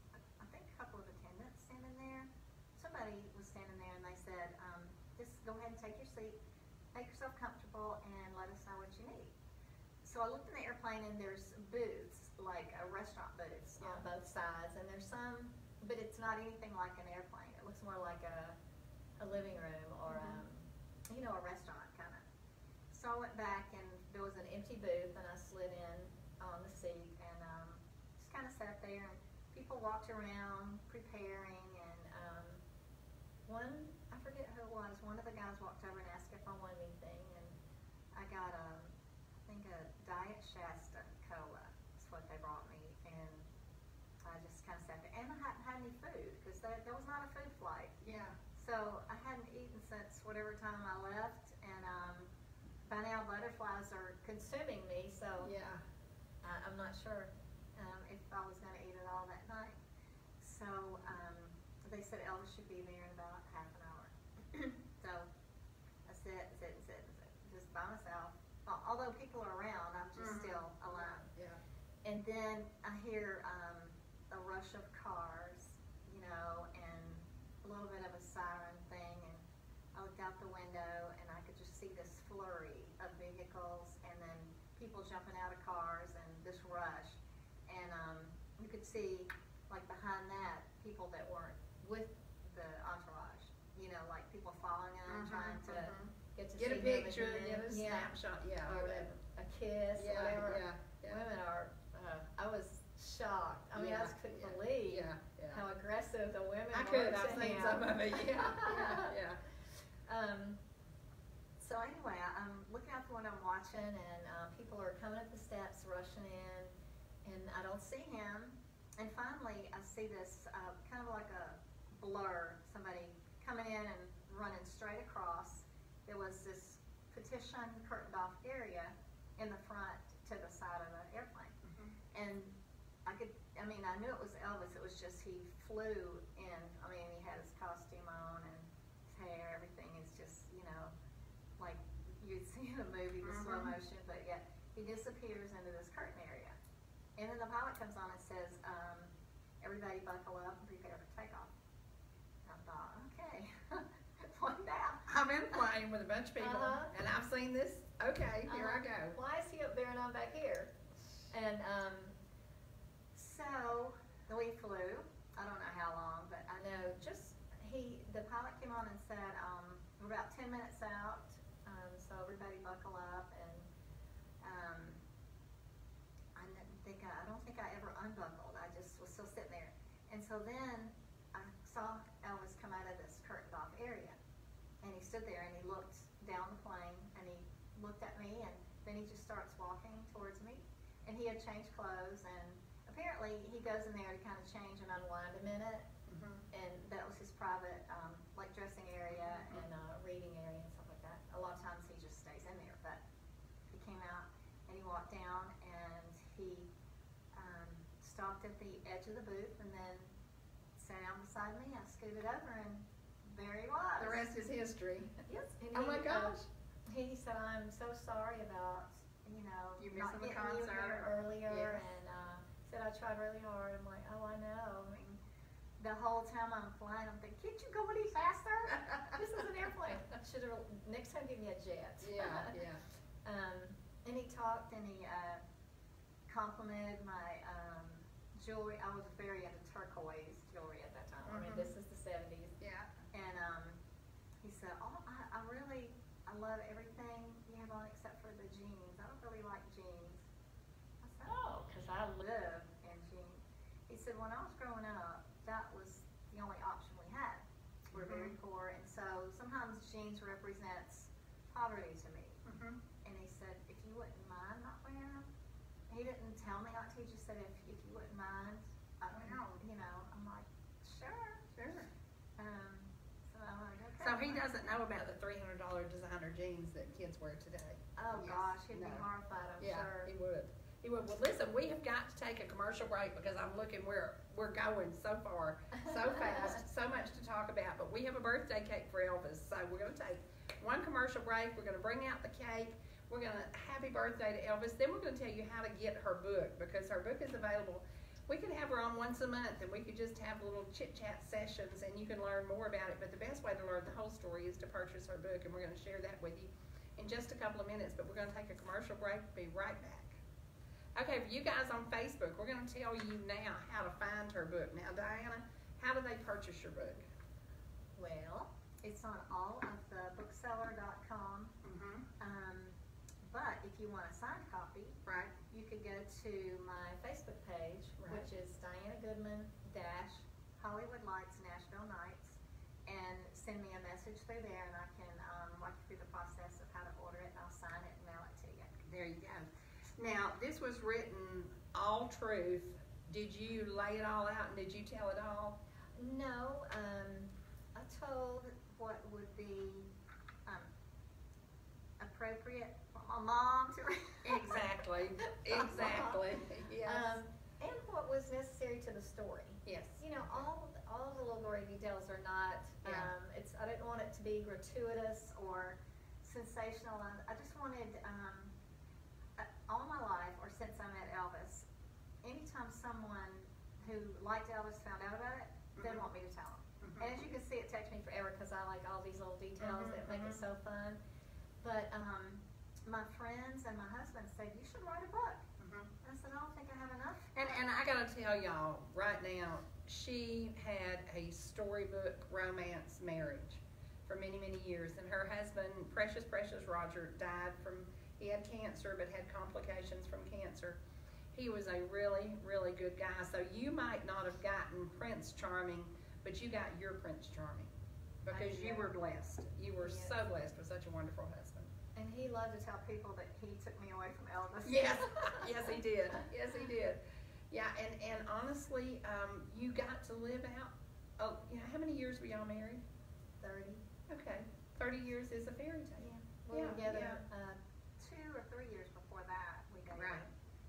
I think, a couple of attendants standing there. Somebody was standing there, and they said, um, just go ahead and take your seat, make yourself comfortable, and let us know what you need. So I looked in the airplane, and there's booths, like uh, restaurant booths on Yeah. both sides, and there's some, but it's not anything like an airplane. It looks more like a, a living room or, Mhm. um, you know, a restaurant kind of. So I went back, and there was an empty booth, and I slid in on the seat and um, just kind of sat there. And people walked around preparing, and um, one, I forget who it was, one of the guys walked over and asked if I wanted anything, and I got a, I think a Diet Shasta Cola. That's what they brought me, and I just kind of sat there. And I hadn't had any food, because there, there was not a food flight. Yeah. So I hadn't eaten since whatever time I left, and um, by now butterflies are consuming me, so Yeah. I, I'm not sure um, if I was going to eat it all that night. So um, they said Elvis should be there in about half an hour. So I sit, sit, sit, sit, just by myself. Al- Although people are around, I'm just Mhm. still alone. Yeah. And then I hear um, a rush of cars, you know, and a little bit of a siren thing, and I looked out the window and I could just see this flurry of vehicles, and then people jumping out of cars, and this rush. And um, you could see, like behind that, people that weren't with the entourage, you know, like people following them, Mhm, trying to mhm. get to Get see a them picture, again. get a Yeah. snapshot, yeah, Or or whatever. a kiss, Yeah, whatever. yeah, yeah. Women are, uh, I was shocked. I mean, I Yeah, just couldn't yeah, believe Yeah, yeah. how aggressive the women I were could, to I've seen him. some of it, yeah, yeah, yeah. Um, so anyway, I- I'm looking out the window, I'm watching, and uh, people are coming up the steps, rushing in, and I don't see him. And finally, I see this uh, kind of like a blur, somebody coming in and running straight across. There was this petition curtained off area in the front to the side of the airplane. Mhm. And I could, I mean, I knew it was Elvis. It was just he flew in. I mean, he had his costume on and his hair, everything is just, you know, like you'd see in a movie with slow Mhm. motion, but yet he disappears into this curtain area. And then the pilot comes on and says, um, everybody buckle up and prepare for takeoff. I thought, okay, what now? I'm in a plane with a bunch of people, Uh-huh. and I've seen this. Okay, here I Uh, go. Why is he up there and I'm back here? And um, so we flew. I don't know how long, but I know just he. The pilot came on and said um, we're about ten minutes out, um, so everybody buckle up. And um, I didn't think I, I don't think I ever unbuckled. I just was still sitting there. And so then I saw Elvis come out of this curtained off area, and he stood there and he looked down the plane and he looked at me, and then he just starts walking towards me. And he had changed clothes, and apparently he goes in there to kind of change and unwind a minute. Mhm. And that was his private, um, like dressing area and uh, reading area and stuff like that. A lot of times he just stays in there, but he came out and he walked down and he um, stopped at the edge of the booth and then sat down beside me. I scooted over and there he was. The rest is history. Yes. And Oh he, my gosh. Uh, he said, "I'm so sorry about, you know, You not missing the getting you concert." here earlier." Yes. And uh, said, "I tried really hard." I'm like, "Oh, I know." I mean, the whole time I'm flying, I'm thinking, "Can't you go any faster? This is an airplane. Should have next time give me a jet." Yeah, yeah. Um, and he talked and he uh, complimented my um, jewelry. I was very into turquoise jewelry at that time. I mean, Mhm. this is the seventies. Yeah. And um, he said, "Oh, I, I really, I love everything you have on except for the jeans. I don't really like jeans." I said, "Oh, because I live in jeans." He said, "When I was growing up, that was the only option we had. We're very Mhm. poor, and so sometimes jeans represents poverty to me." Mhm. And he said, "If you wouldn't mind not wearing them." He didn't tell me not to. He just said, "If if you wouldn't mind, I can, Wow. you know." I'm like, "Sure." Sure. Um, so I'm like, "Okay." So he doesn't know about the three hundred dollar designer jeans that kids wear today. Oh Yes. gosh, he'd No. be horrified, I'm Yeah, sure. he would. He would. Well, listen, we have got to take a commercial break because I'm looking where we're going so far, so fast, so much to talk about. But we have a birthday cake for Elvis, so we're going to take one commercial break. We're going to bring out the cake. We're going to happy birthday to Elvis. Then we're going to tell you how to get her book because her book is available. We could have her on once a month and we could just have little chit-chat sessions and you can learn more about it. But the best way to learn the whole story is to purchase her book, and we're going to share that with you in just a couple of minutes. But we're going to take a commercial break. Be right back. Okay, for you guys on Facebook, we're going to tell you now how to find her book. Now, Diana, how do they purchase your book? Well, it's on all of the bookseller dot com. Mm-hmm. Um, but if you want a signed copy, Right. you could go to my Facebook page, Right. which is Diana Goodman dash Hollywood Lights Nashville Nights, and send me a message through there, and I can um, walk you through the process of how to order it, and I'll sign it and mail it to you. There you go. Now, this was written all truth. Did you lay it all out and did you tell it all? No, um, I told what would be um, appropriate for my mom to read. Exactly. Exactly. Yes. Um, and what was necessary to the story. Yes. You know, all all the little gory details are not. Yeah. Um, it's. I didn't want it to be gratuitous or sensational. I, I just wanted um, uh, all my life, or since I met Elvis, anytime someone who liked Elvis found out about it, Mhm. they want me to tell them. Mhm. And as you can see, it takes me forever because I like all these little details Mhm, that make it mhm. so fun. But um, my friends and my husband said, you should write a book. Mhm. I said, I don't think I have enough. And, and I gotta tell y'all right now, she had a storybook romance marriage for many, many years. And her husband, Precious, Precious Roger, died from, he had cancer but had complications from cancer. He was a really, really good guy. So you might not have gotten Prince Charming, but you got your Prince Charming because you did. were blessed. You were Yes. so blessed with such a wonderful husband. And he loved to tell people that he took me away from Elvis. Yes, yes he did. Yes he did. Yeah, and, and honestly, um, you got to live out, oh, you know, how many years were y'all married? thirty. Okay, thirty years is a fairy tale. Yeah. We were Yeah, together yeah. uh, two or three years before that. We dated. Right.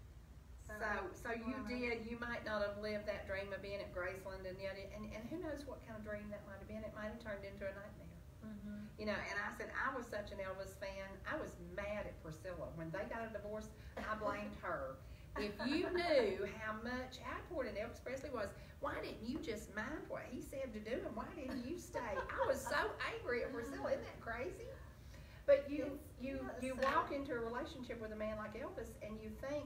So, So, so you well, did, you might not have lived that dream of being at Graceland and yet, it- and, and who knows what kind of dream that might have been. It might have turned into a nightmare. Mm-hmm. You know, and I said, I was such an Elvis fan. I was mad at Priscilla. When they got a divorce, I blamed her. If you knew how much, how important Elvis Presley was, why didn't you just mind what he said to do and why didn't you stay? I was so angry at Priscilla. Isn't that crazy? But you, you, you walk into a relationship with a man like Elvis and you think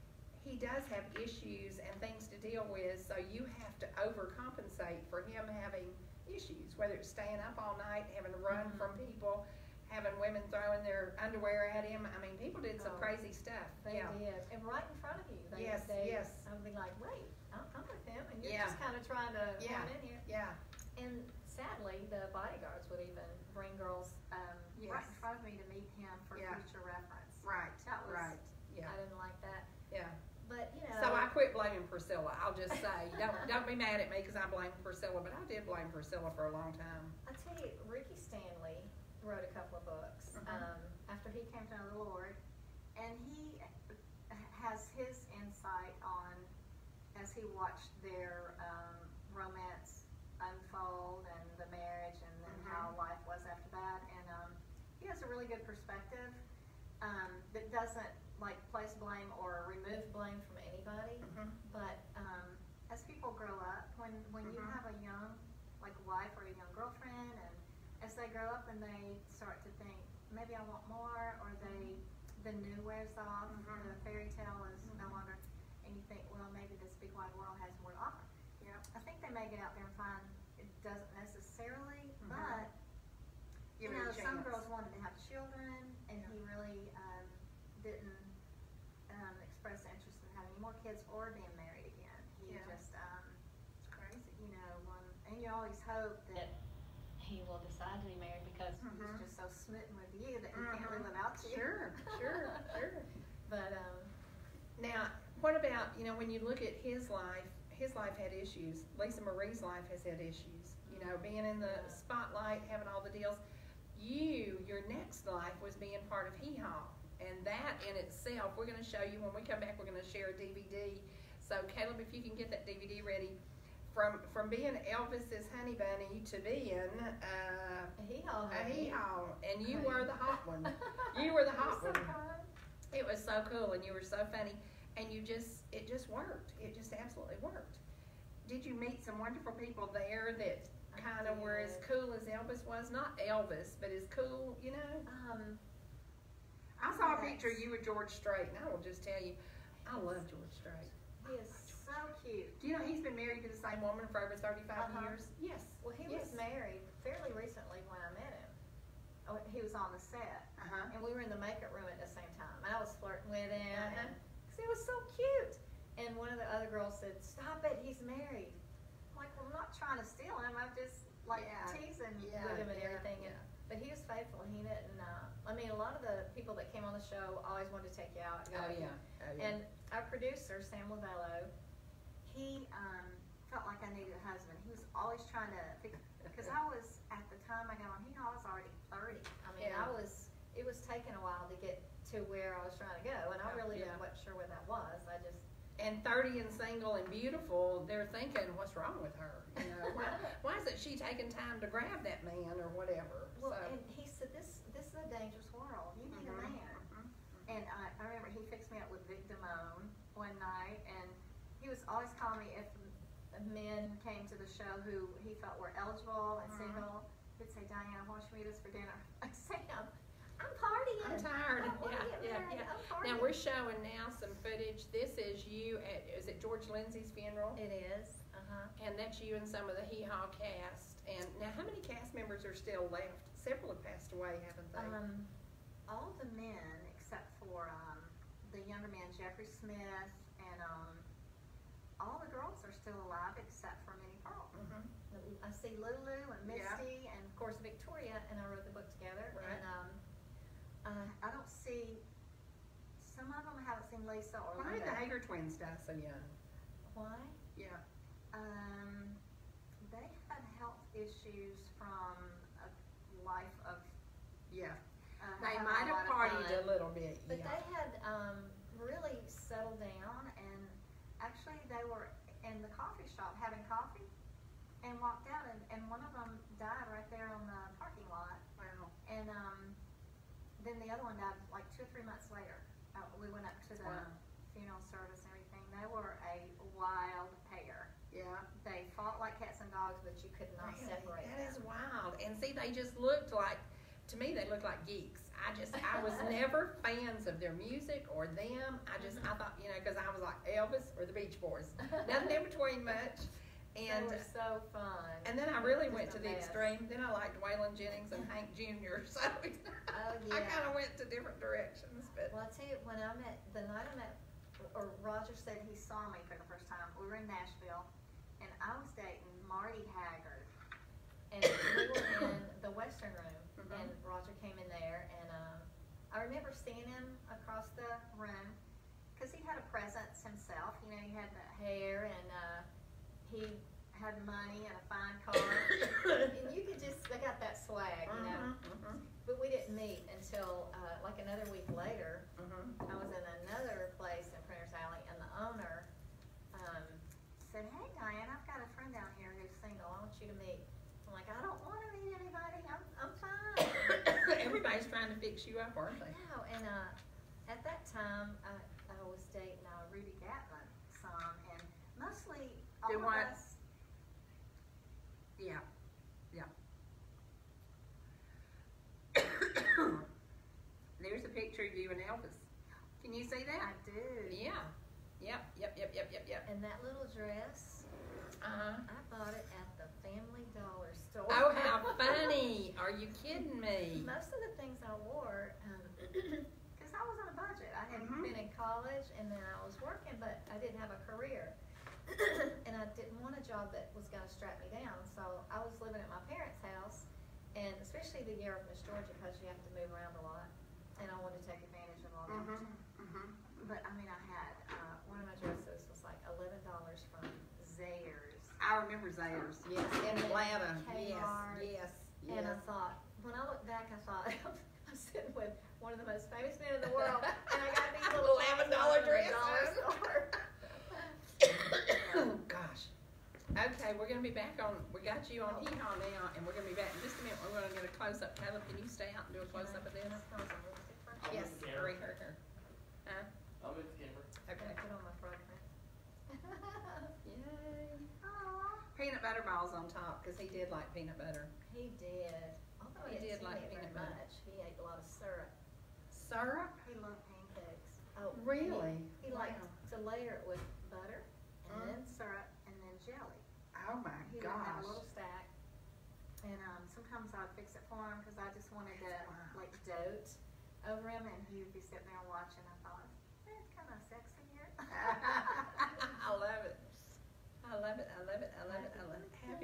he does have issues and things to deal with, so you have to overcompensate for him having issues, whether it's staying up all night, having to run Mhm. from people, having women throwing their underwear at him. I mean, people did some Oh. crazy stuff. They Yeah. did. And right in front of you. They, Yes, they, yes. I would be like, wait, I'm, I'm with him. And you're Yeah. just kind of trying to Yeah. run in here. Yeah. And sadly, the bodyguards would even bring girls um, right in Yes. front of me to meet him for Yeah. future reference. Right. That was, Right. Yeah. I didn't like that. Yeah. But, you know. So I quit blaming Priscilla. I'll just say, don't don't be mad at me because I blame Priscilla, but I did blame Priscilla for a long time. I tell you, Ricky Stanley wrote a couple of books Mhm. um, after he came to know the Lord, and he has his insight on, as he watched their um, romance unfold and the marriage and then Mhm. how life was after that, and um, he has a really good perspective um, that doesn't like place blame or remove blame from anybody. Mhm. But um, as people grow up, when when you Mhm. have a young like wife or a young girlfriend, and as they grow up and they start to think maybe I want more, or they the new wears off, Mhm. the fairy tale is no Mhm. longer, and you think, well, maybe this big wide world has more to offer. Yeah. I think they may get out there and find it doesn't necessarily, Mhm. but you Give it a know, some chance. girls wanted to have children, and Yeah. he really um, didn't um, express interest in having any more kids or being married again. He Yeah. just, um, It's crazy. you know, one, and you always hope that he will decide to be married because Mhm. he's just so smitten with you that he can't live Mhm. without you. Sure, sure, sure. But um, Now, what about, you know, when you look at his life, his life had issues. Lisa Marie's life has had issues. You know, being in the Yeah. spotlight, having all the deals. You, your next life was being part of Hee Haw. And that in itself, we're going to show you when we come back, we're going to share a D V D. So, Caleb, if you can get that D V D ready. From from being Elvis's honey bunny to being uh, he haw, a Hee Haw. And you Honey. were the hot one. You were the hot so one. fun. It was so cool, and you were so funny, and you just, it just worked. It just absolutely worked. Did you meet some wonderful people there that I kind of were as did. cool as Elvis was? Not Elvis, but as cool, you know? Um, I saw a Yes. picture of you with George Strait, and I will just tell you, I love George Strait. he is so cute. Do you know he's been married to the same woman for over thirty-five Uh-huh. years? Yes. Well, he yes. was married fairly recently when I met him. Oh, he was on the set. Uh-huh. And we were in the makeup room at the same time. And I was said, "Stop it, he's married." I'm like, well, I'm not trying to steal him. I'm just like Yeah. teasing Yeah, with him and yeah, everything. And, yeah. but he was faithful. He didn't. Uh, I mean, a lot of the people that came on the show always wanted to take you out. Oh yeah. Oh yeah. And our producer, Sam Lavello, he um, felt like I needed a husband. He was always trying to, because I was, at the time I got on Hee Haw, I was already thirty. I mean, Yeah. I was, it was taking a while to get to where I was trying to go, and I really Yeah. wasn't sure where that was. I just, And thirty and single and beautiful, they're thinking, what's wrong with her? You know, why, why isn't she taking time to grab that man or whatever? well, so, and he said, this, this is a dangerous world. You need Mhm. a man. Mhm. And I, I remember he fixed me up with Vic Damone one night, and he was always calling me if men came to the show who he felt were eligible and Mhm. single. He'd say, "Diana, why don't you meet us for dinner?" I say, "Sam, I'm partying. I'm tired. I wanna Yeah, get yeah, married. yeah. I'm partying." Now we're showing now some footage. This is you at, is it George Lindsay's funeral? It is. Uh huh. And that's you and some of the Hee Haw cast. And now how many cast members are still left? Several have passed away, haven't they? Um, all the men except for um, the younger man, Jeffrey Smith, and um, all the girls are still alive except for Minnie Pearl. Mhm. I see Lulu and Yeah. Misty, and of course Victoria, and I wrote the book together. Right. And um, uh, I don't see some of them. I haven't seen Lisa or Why did Linda. the Hager twins die so young? Why? Yeah. Um, they had health issues from a life of. Yeah. Uh, They having might a lot have of partied fun. a little bit, But yeah. they had um, really settled down, and actually they were in the coffee shop having coffee, and walked out, and, and one of them died right there on the parking lot. Wow. And um, then the other one died like two or three months later. Uh, we went up to the Wow. funeral service and everything. They were a wild pair. Yeah. They fought like cats and dogs, but you could not Really? separate That is them. wild. And see, they just looked like, to me, they looked like geeks. I just, I was never fans of their music or them. I just, I thought, you know, because I was like Elvis or the Beach Boys. Nothing in between much. And they were so fun. and then I really Just went a to the mess. extreme. Then I liked Waylon Jennings and Hank Junior So Oh, I yeah. kind of went to different directions. But Well, I tell you, when I met, the night I met, or Roger said he saw me for the first time, we were in Nashville, and I was dating Marty Haggard, and we were in the Western Room, Mhm. and Roger came in there, and um, I remember seeing him across the room, because he had a presence himself. You know, he had the hair, and uh, he had money and a fine car, and you could just, I got that swag, you know. Mhm, mhm, But we didn't meet until uh, like another week later. mhm. I was in another place in Printers Alley, and the owner um, said, "Hey, Diane, I've got a friend down here who's single. I want you to meet." I'm like, "I don't want to meet anybody. I'm, I'm fine." Everybody's trying to fix you up, aren't they? No, and uh, at that time, I, I was dating uh, Rudy Gatlin some, and mostly all Do of what? us. Yeah, yeah. There's a picture of you and Elvis. Can you see I that? do. Yeah. Yep, yep, yep, yep, yep, yep. And that little dress, Uh-huh. I bought it at the Family Dollar store. Oh, how funny. Are you kidding me? Most of the things I wore, because I was on a budget. I had Mhm. been in college, and then I was working, but I didn't have a career. And I didn't want a job that was going to strap me down. So I was living at my parents' house, and especially the year of Miss Georgia, because you have to move around a lot. And I wanted to take advantage of all that. Mhm, mhm. But I mean, I had uh, one of my dresses was like eleven dollars from Zayre's. I remember Zayre's. Yes, in Atlanta. Yes, Kmart. yes, And I yes. thought, when I look back, I thought, I'm sitting with one of the most famous men in the world, and I got these little eleven dollar dresses from the dresses. dollar store. Oh, gosh. Okay, we're going to be back on, we got you on Hee Haw now, and we're going to be back in just a minute. We're going to get a close-up. Caleb, can you stay out and do a close-up of this? Can I put on some lipstick first? I'll Yes, move the camera. hurry, hurry, hurry. Huh? I'll move the camera. I'm Okay. gonna put on my frog print. Yay. Aw, Peanut butter balls on top, because he did like peanut butter. he did. Although He he did didn't like like it very peanut butter. much. He ate a lot of syrup. Syrup? He loved pancakes. Oh, Really? He, he liked to layer it with butter, and Mm. then syrup, and then jelly. Oh, my He would have a gosh. little stack, and um, sometimes I'd fix it for him because I just wanted to Wow. like dote over him, and he would be sitting there watching. I thought, eh, it's kind of sexy here. I love it.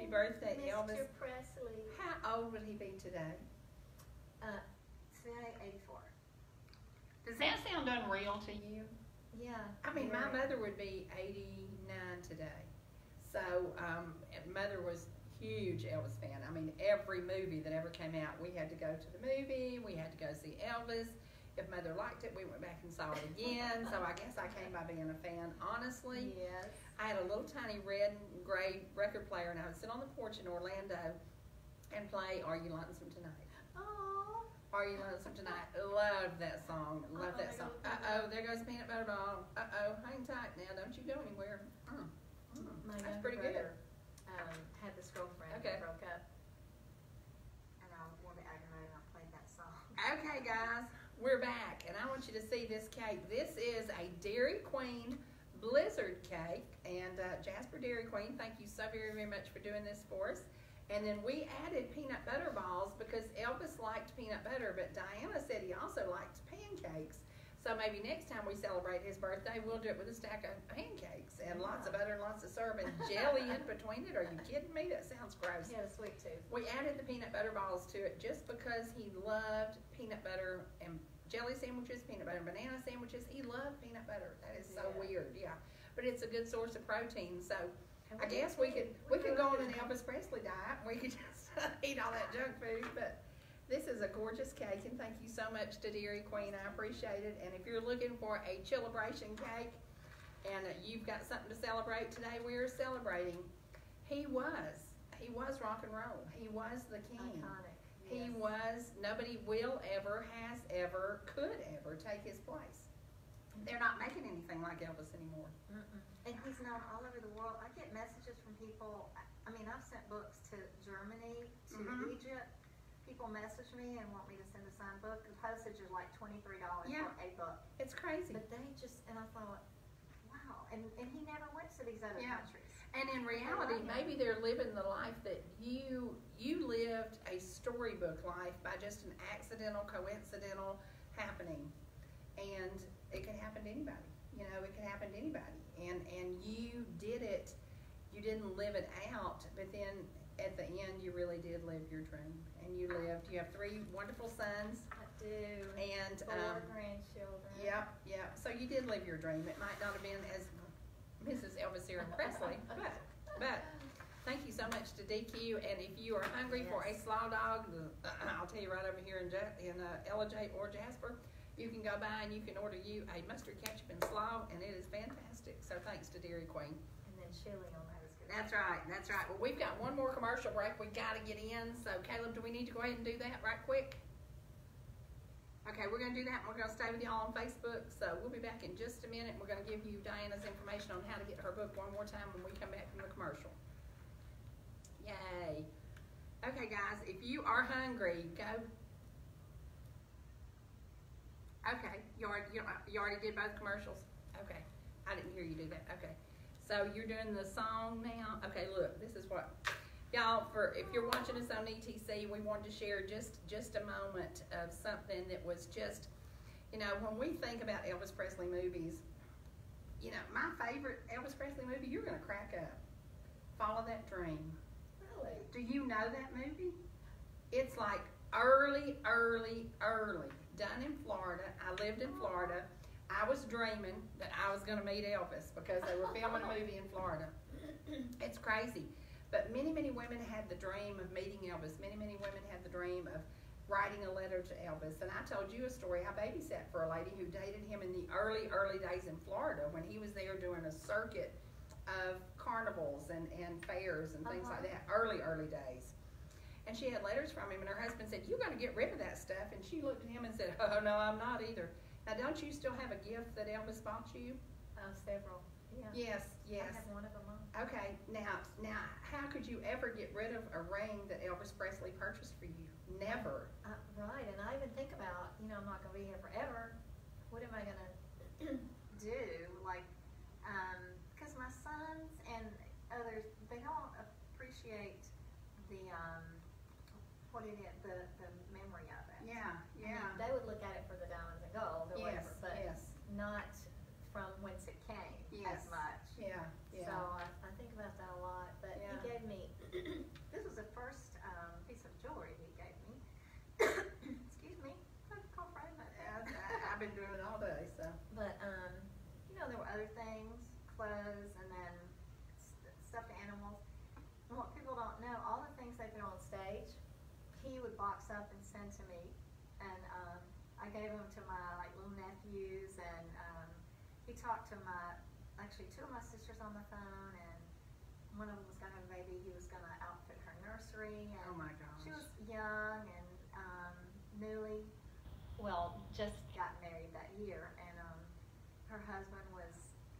birthday, Mister Elvis. Presley. How old would he be today? Uh, today, eighty-four. Does that sound unreal to you? Yeah. I mean, my very. mother would be eighty-nine today. So, um, mother was huge Elvis fan. I mean, every movie that ever came out, we had to go to the movie. We had to go see Elvis. If mother liked it, we went back and saw it again. So I guess I came by being a fan. Honestly, Yes. I had a little tiny red and gray record player, and I would sit on the porch in Orlando and play Are You Lonesome Tonight? Oh. Are You Lonesome Tonight? Love that song. Love Uh-oh, that song. there goes Uh-oh, there goes Peanut Butter Ball. Uh-oh, hang tight now. Don't you go anywhere. Mm. Mm. My That's younger pretty good. brother um, had this girlfriend Okay. that broke up. And I wanted to aggravate and I played that song. Okay, guys, we're back, and I want you to see this cake. This is a Dairy Queen Blizzard cake, and uh, Jasper Dairy Queen, thank you so very, very much for doing this for us. And then we added peanut butter balls because Elvis liked peanut butter, but Diana said he also liked pancakes. So maybe next time we celebrate his birthday, we'll do it with a stack of pancakes and lots of butter and lots of syrup and jelly in between it. Are you kidding me? That sounds gross. He had a sweet tooth. We added the peanut butter balls to it just because he loved peanut butter and jelly sandwiches, peanut butter and banana sandwiches. He loved peanut butter. That is so Yeah. weird, yeah. But it's a good source of protein. So And I we guess did- we could we could go on an did- Elvis Presley diet. We could just eat all that junk food. But this is a gorgeous cake, and thank you so much to Dairy Queen. I appreciate it. And if you're looking for a celebration cake, and uh, you've got something to celebrate today, we are celebrating. He was. He was rock and roll. He was the king. Iconic. He yes. was. Nobody will ever, has ever, could ever take his place. They're not making anything like Elvis anymore. Mm-mm. And he's known all over the world. I get messages from people. I mean, I've sent books to Germany, to Mhm. Egypt. People message me and want me to send a signed book. The postage is like twenty-three dollars Yeah. for a book. It's crazy. But they just, and I thought, wow. And, and he never went to these other Yeah. countries. And in reality, maybe they're living the life that you you lived a storybook life by just an accidental, coincidental happening, and it can happen to anybody. You know, it can happen to anybody. And and you did it. You didn't live it out, but then at the end, you really did live your dream, and you lived. You have three wonderful sons, I do. and Four um, grandchildren. yep, yep. So you did live your dream. It might not have been as Missus Elvis Aaron Presley, but but thank you so much to D Q. And if you are hungry for a Yes. slaw dog, the, I'll tell you right over here in Ja- in uh, Ella J or Jasper, you can go by and you can order you a mustard, ketchup, and slaw, and it is fantastic. So thanks to Dairy Queen. And then chili on that is good. That's right. That's right. Well, we've got one more commercial break we got to get in. So Caleb, do we need to go ahead and do that right quick? Okay, we're going to do that, and we're going to stay with y'all on Facebook. So we'll be back in just a minute. We're going to give you Diana's information on how to get her book one more time when we come back from the commercial. Yay. Okay, guys, if you are hungry, go. Okay, you already, you, you already did both commercials? Okay, I didn't hear you do that. Okay, so you're doing the song now? Okay, look, this is what... Y'all, for if you're watching us on E T C, we wanted to share just just a moment of something that was just, you know, when we think about Elvis Presley movies, you know, my favorite Elvis Presley movie, you're going to crack up. Follow That Dream. Really? Do you know that movie? It's like early, early, early. Done in Florida. I lived in Florida. I was dreaming that I was going to meet Elvis because they were filming a movie in Florida. It's crazy. But many, many women had the dream of meeting Elvis. Many, many women had the dream of writing a letter to Elvis. And I told you a story. I babysat for a lady who dated him in the early, early days in Florida when he was there doing a circuit of carnivals and, and fairs and things Uh-huh. like that. Early, early days. And she had letters from him, and her husband said, "You're going to get rid of that stuff." And she looked at him and said, "Oh, no, I'm not either." Now, don't you still have a gift that Elvis bought you? Uh, several. Yeah. Yes, yes. I have one of them on. Okay, now, now, how could you ever get rid of a ring that Elvis Presley purchased for you? Never. Uh, right, and I even think about, you know, I'm not going to be here forever. What am I going to do? Like, because my sons and others, they don't appreciate the, um, what it is, the, the memory of it. Yeah, I mean, yeah. they would look at it for the diamonds and gold or Yes, whatever, but yes. not from whence it came Yes. as much. Yeah, yeah. So I, I think about that a lot. But Yeah. he gave me I've been doing it all day, so. But, um, you know, there were other things, clothes, and then st- stuffed animals. And what people don't know, all the things they throw on stage, he would box up and send to me. And um, I gave them to my like little nephews, and um, he talked to my, actually two of my sisters on the phone, and one of them was going to have a baby. He was going to outfit her nursery. And oh my gosh. she was young and um, newly, well, just got married that year, and um, her husband was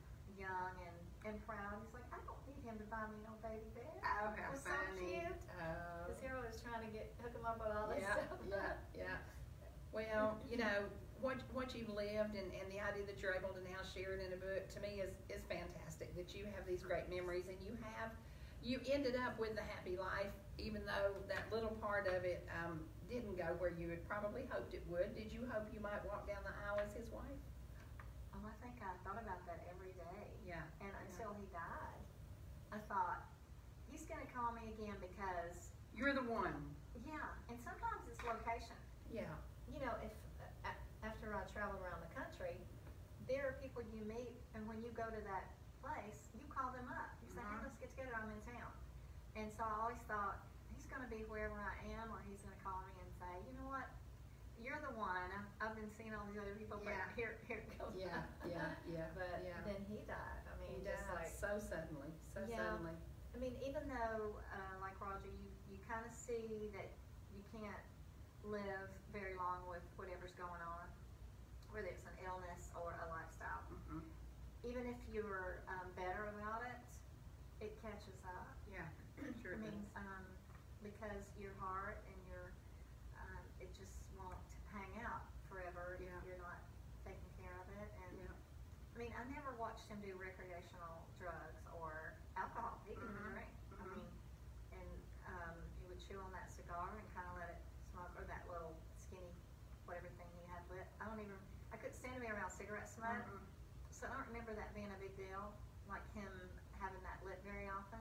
young and, and proud. He's like, I don't need him to buy me no baby bear. Oh, how it was funny. so cute. Oh. Because Harold was trying to get hook him up with all this Yeah, stuff. yeah, yeah. Well, you know, what what you've lived and, and the idea that you're able to now share it in a book, to me is, is fantastic, that you have these great memories, and you have, you ended up with the happy life, even though that little part of it um, didn't go where you had probably hoped it would. Did you hope you might walk down the aisle as his wife? Oh, I think I thought about that every day. Yeah. And until he died, I thought, he's going to call me again because... You're the one. Yeah, and sometimes it's location. Yeah. You know, if uh, after I travel around the country, there are people you meet, and when you go to that place, you call them up. You say, Uh-huh. hey, let's get together, I'm in town. And so I always thought, he's going to be wherever I am, or he's going to call me and say, you know what, you're the one. I've been seeing all these other people, but Yeah. here, here it goes. Yeah, yeah, yeah. But yeah. then he died. I mean, He just died like, so suddenly, so Yeah. suddenly. I mean, even though, uh, like Roger, you, you kind of see that you can't live very long with whatever's going on, whether it's an illness or a lifestyle. Mm-hmm. Even if you're um, better about it, it catches up. Yeah, sure I it mean, does. um, because your heart and your, um, it just won't hang out forever Yeah. if you're not taking care of it. And Yeah. I mean, I never watched him do recreational drugs or alcohol. He didn't Mhm. drink. I Mhm. mean, and um, he would chew on that cigar and kind of let it smoke, or that little skinny, whatever thing he had lit. I don't even, I couldn't stand to be around cigarette smoke, Mhm. so I don't remember that being a big deal, like him having that lit very often.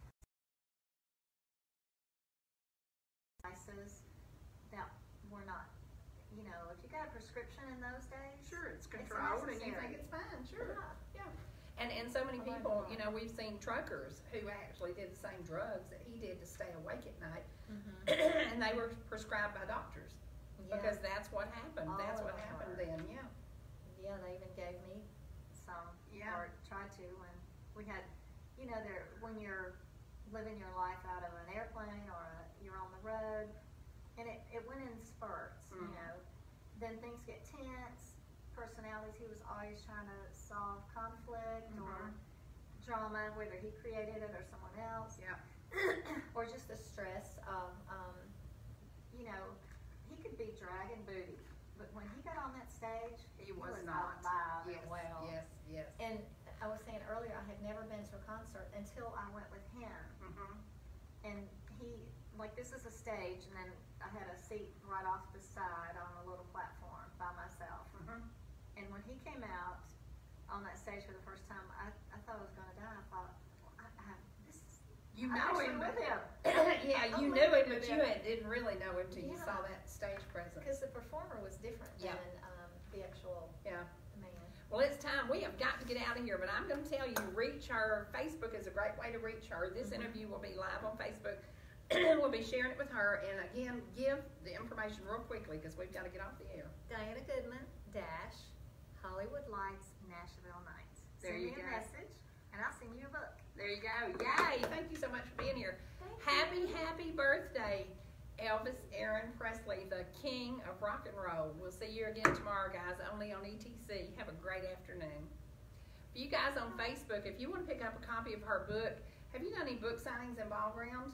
Devices that were not, you know, if you got a prescription in those days, Sure, it's It's controlled, and you necessary. think it's fine. Sure. Yeah. Yeah. And and so many I like people, that. you know, we've seen truckers who actually did the same drugs that he did to stay awake at night, Mm-hmm. and they were prescribed by doctors Yeah. because that's what happened. All that's of what them happened were. then. Yeah. Yeah, they even gave me some, Yeah. or tried to, and we had, you know, there when you're living your life out of an airplane or a, you're on the road, and it, it went in spurts, Mhm. you know. Then things get tense, personalities. He was always trying to solve conflict or Mhm. drama, whether he created it or someone else. Yeah. Or just the stress of, um, you know, he could be dragging booty, but when he got on that stage, He was not. alive Yes. and well. Yes. Yes. And I was saying earlier, I had never been to a concert until I went with him. Mhm. And he, like, this is a stage, and then I had a seat right off the side on a little platform by myself. Mhm. And when he came out on that stage for the first time, I, I thought I was going to die. I thought, well, I, I, this is, You I'm know actually him, with but- him. yeah, I'm you with knew him, him but with you him. had, didn't really know him till you Yeah. saw that stage presence. Because the performer was different Yeah. than um, the actual Yeah. man. Well, it's time. We have got to get out of here, but I'm going to tell you, reach her. Facebook is a great way to reach her. This Mhm. interview will be live on Facebook. We'll be sharing it with her. And again, give the information real quickly because we've got to get off the air. Diana Goodman dash Hollywood Lights Nashville Nights. There send you me a go. message, and I'll send you a book. There you go. Yay. Thank you so much for being here. Thank Happy, you. happy birthday, Elvis Aaron Presley, the king of rock and roll. We'll see you again tomorrow, guys, only on E T C. Have a great afternoon. For you guys on Facebook, if you want to pick up a copy of her book, have you done any book signings in Ball Ground?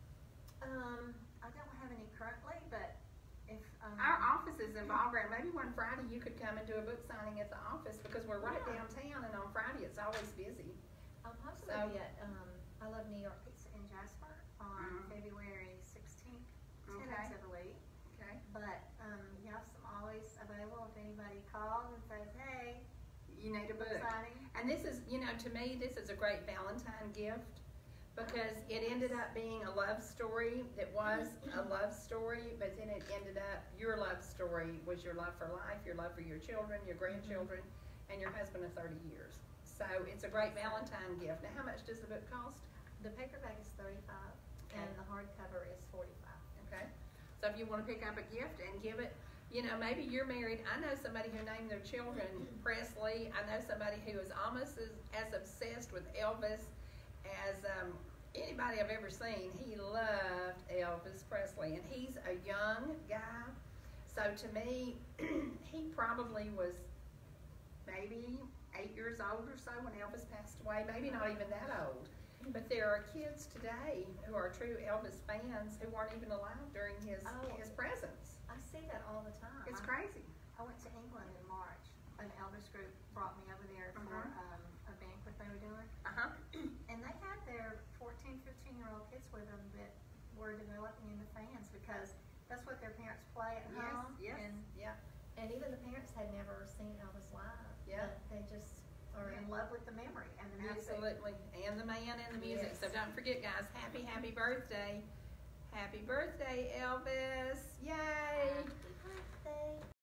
Um, I don't have any currently, but if um, Our office is in Ball Ground. Maybe one Friday you could come and do a book signing at the office because we're right Yeah. downtown, and on Friday it's always busy. I'll possibly so- be at um, I Love New York Pizza in Jasper on Mhm. February sixteenth, Okay. tentatively. Okay. But um, yes, I'm always available if anybody calls and says, "Hey, You need a book. signing." And this is, you know, to me, this is a great Valentine gift because it ended up being a love story that was a love story, but then it ended up, your love story was your love for life, your love for your children, your grandchildren, and your husband of thirty years. So it's a great Valentine gift. Now, how much does the book cost? The paperback is thirty-five, Okay. and the hardcover is forty-five. Okay. So if you want to pick up a gift and give it, you know, maybe you're married. I know somebody who named their children Presley. I know somebody who is almost as, as obsessed with Elvis as um, anybody I've ever seen. He loved Elvis Presley, and he's a young guy. So to me, he probably was maybe eight years old or so when Elvis passed away. Maybe not even that old. But there are kids today who are true Elvis fans who weren't even alive during his Oh. his presence. I see that all the time. It's I, crazy. I went to England in March. An Elvis group brought me over there for Mhm. um, a banquet they were doing. Uh-huh. And they had their fourteen, fifteen-year-old kids with them that were developing into fans because that's what their parents play at Yes, home. yes, And, yeah. and even the parents had never seen Elvis live. Yeah. But they just are in Yeah. love with the memory and the music. Absolutely. And the man and the music. Yes. So don't forget, guys, happy, happy birthday. Happy birthday, Elvis. Yay. Happy birthday.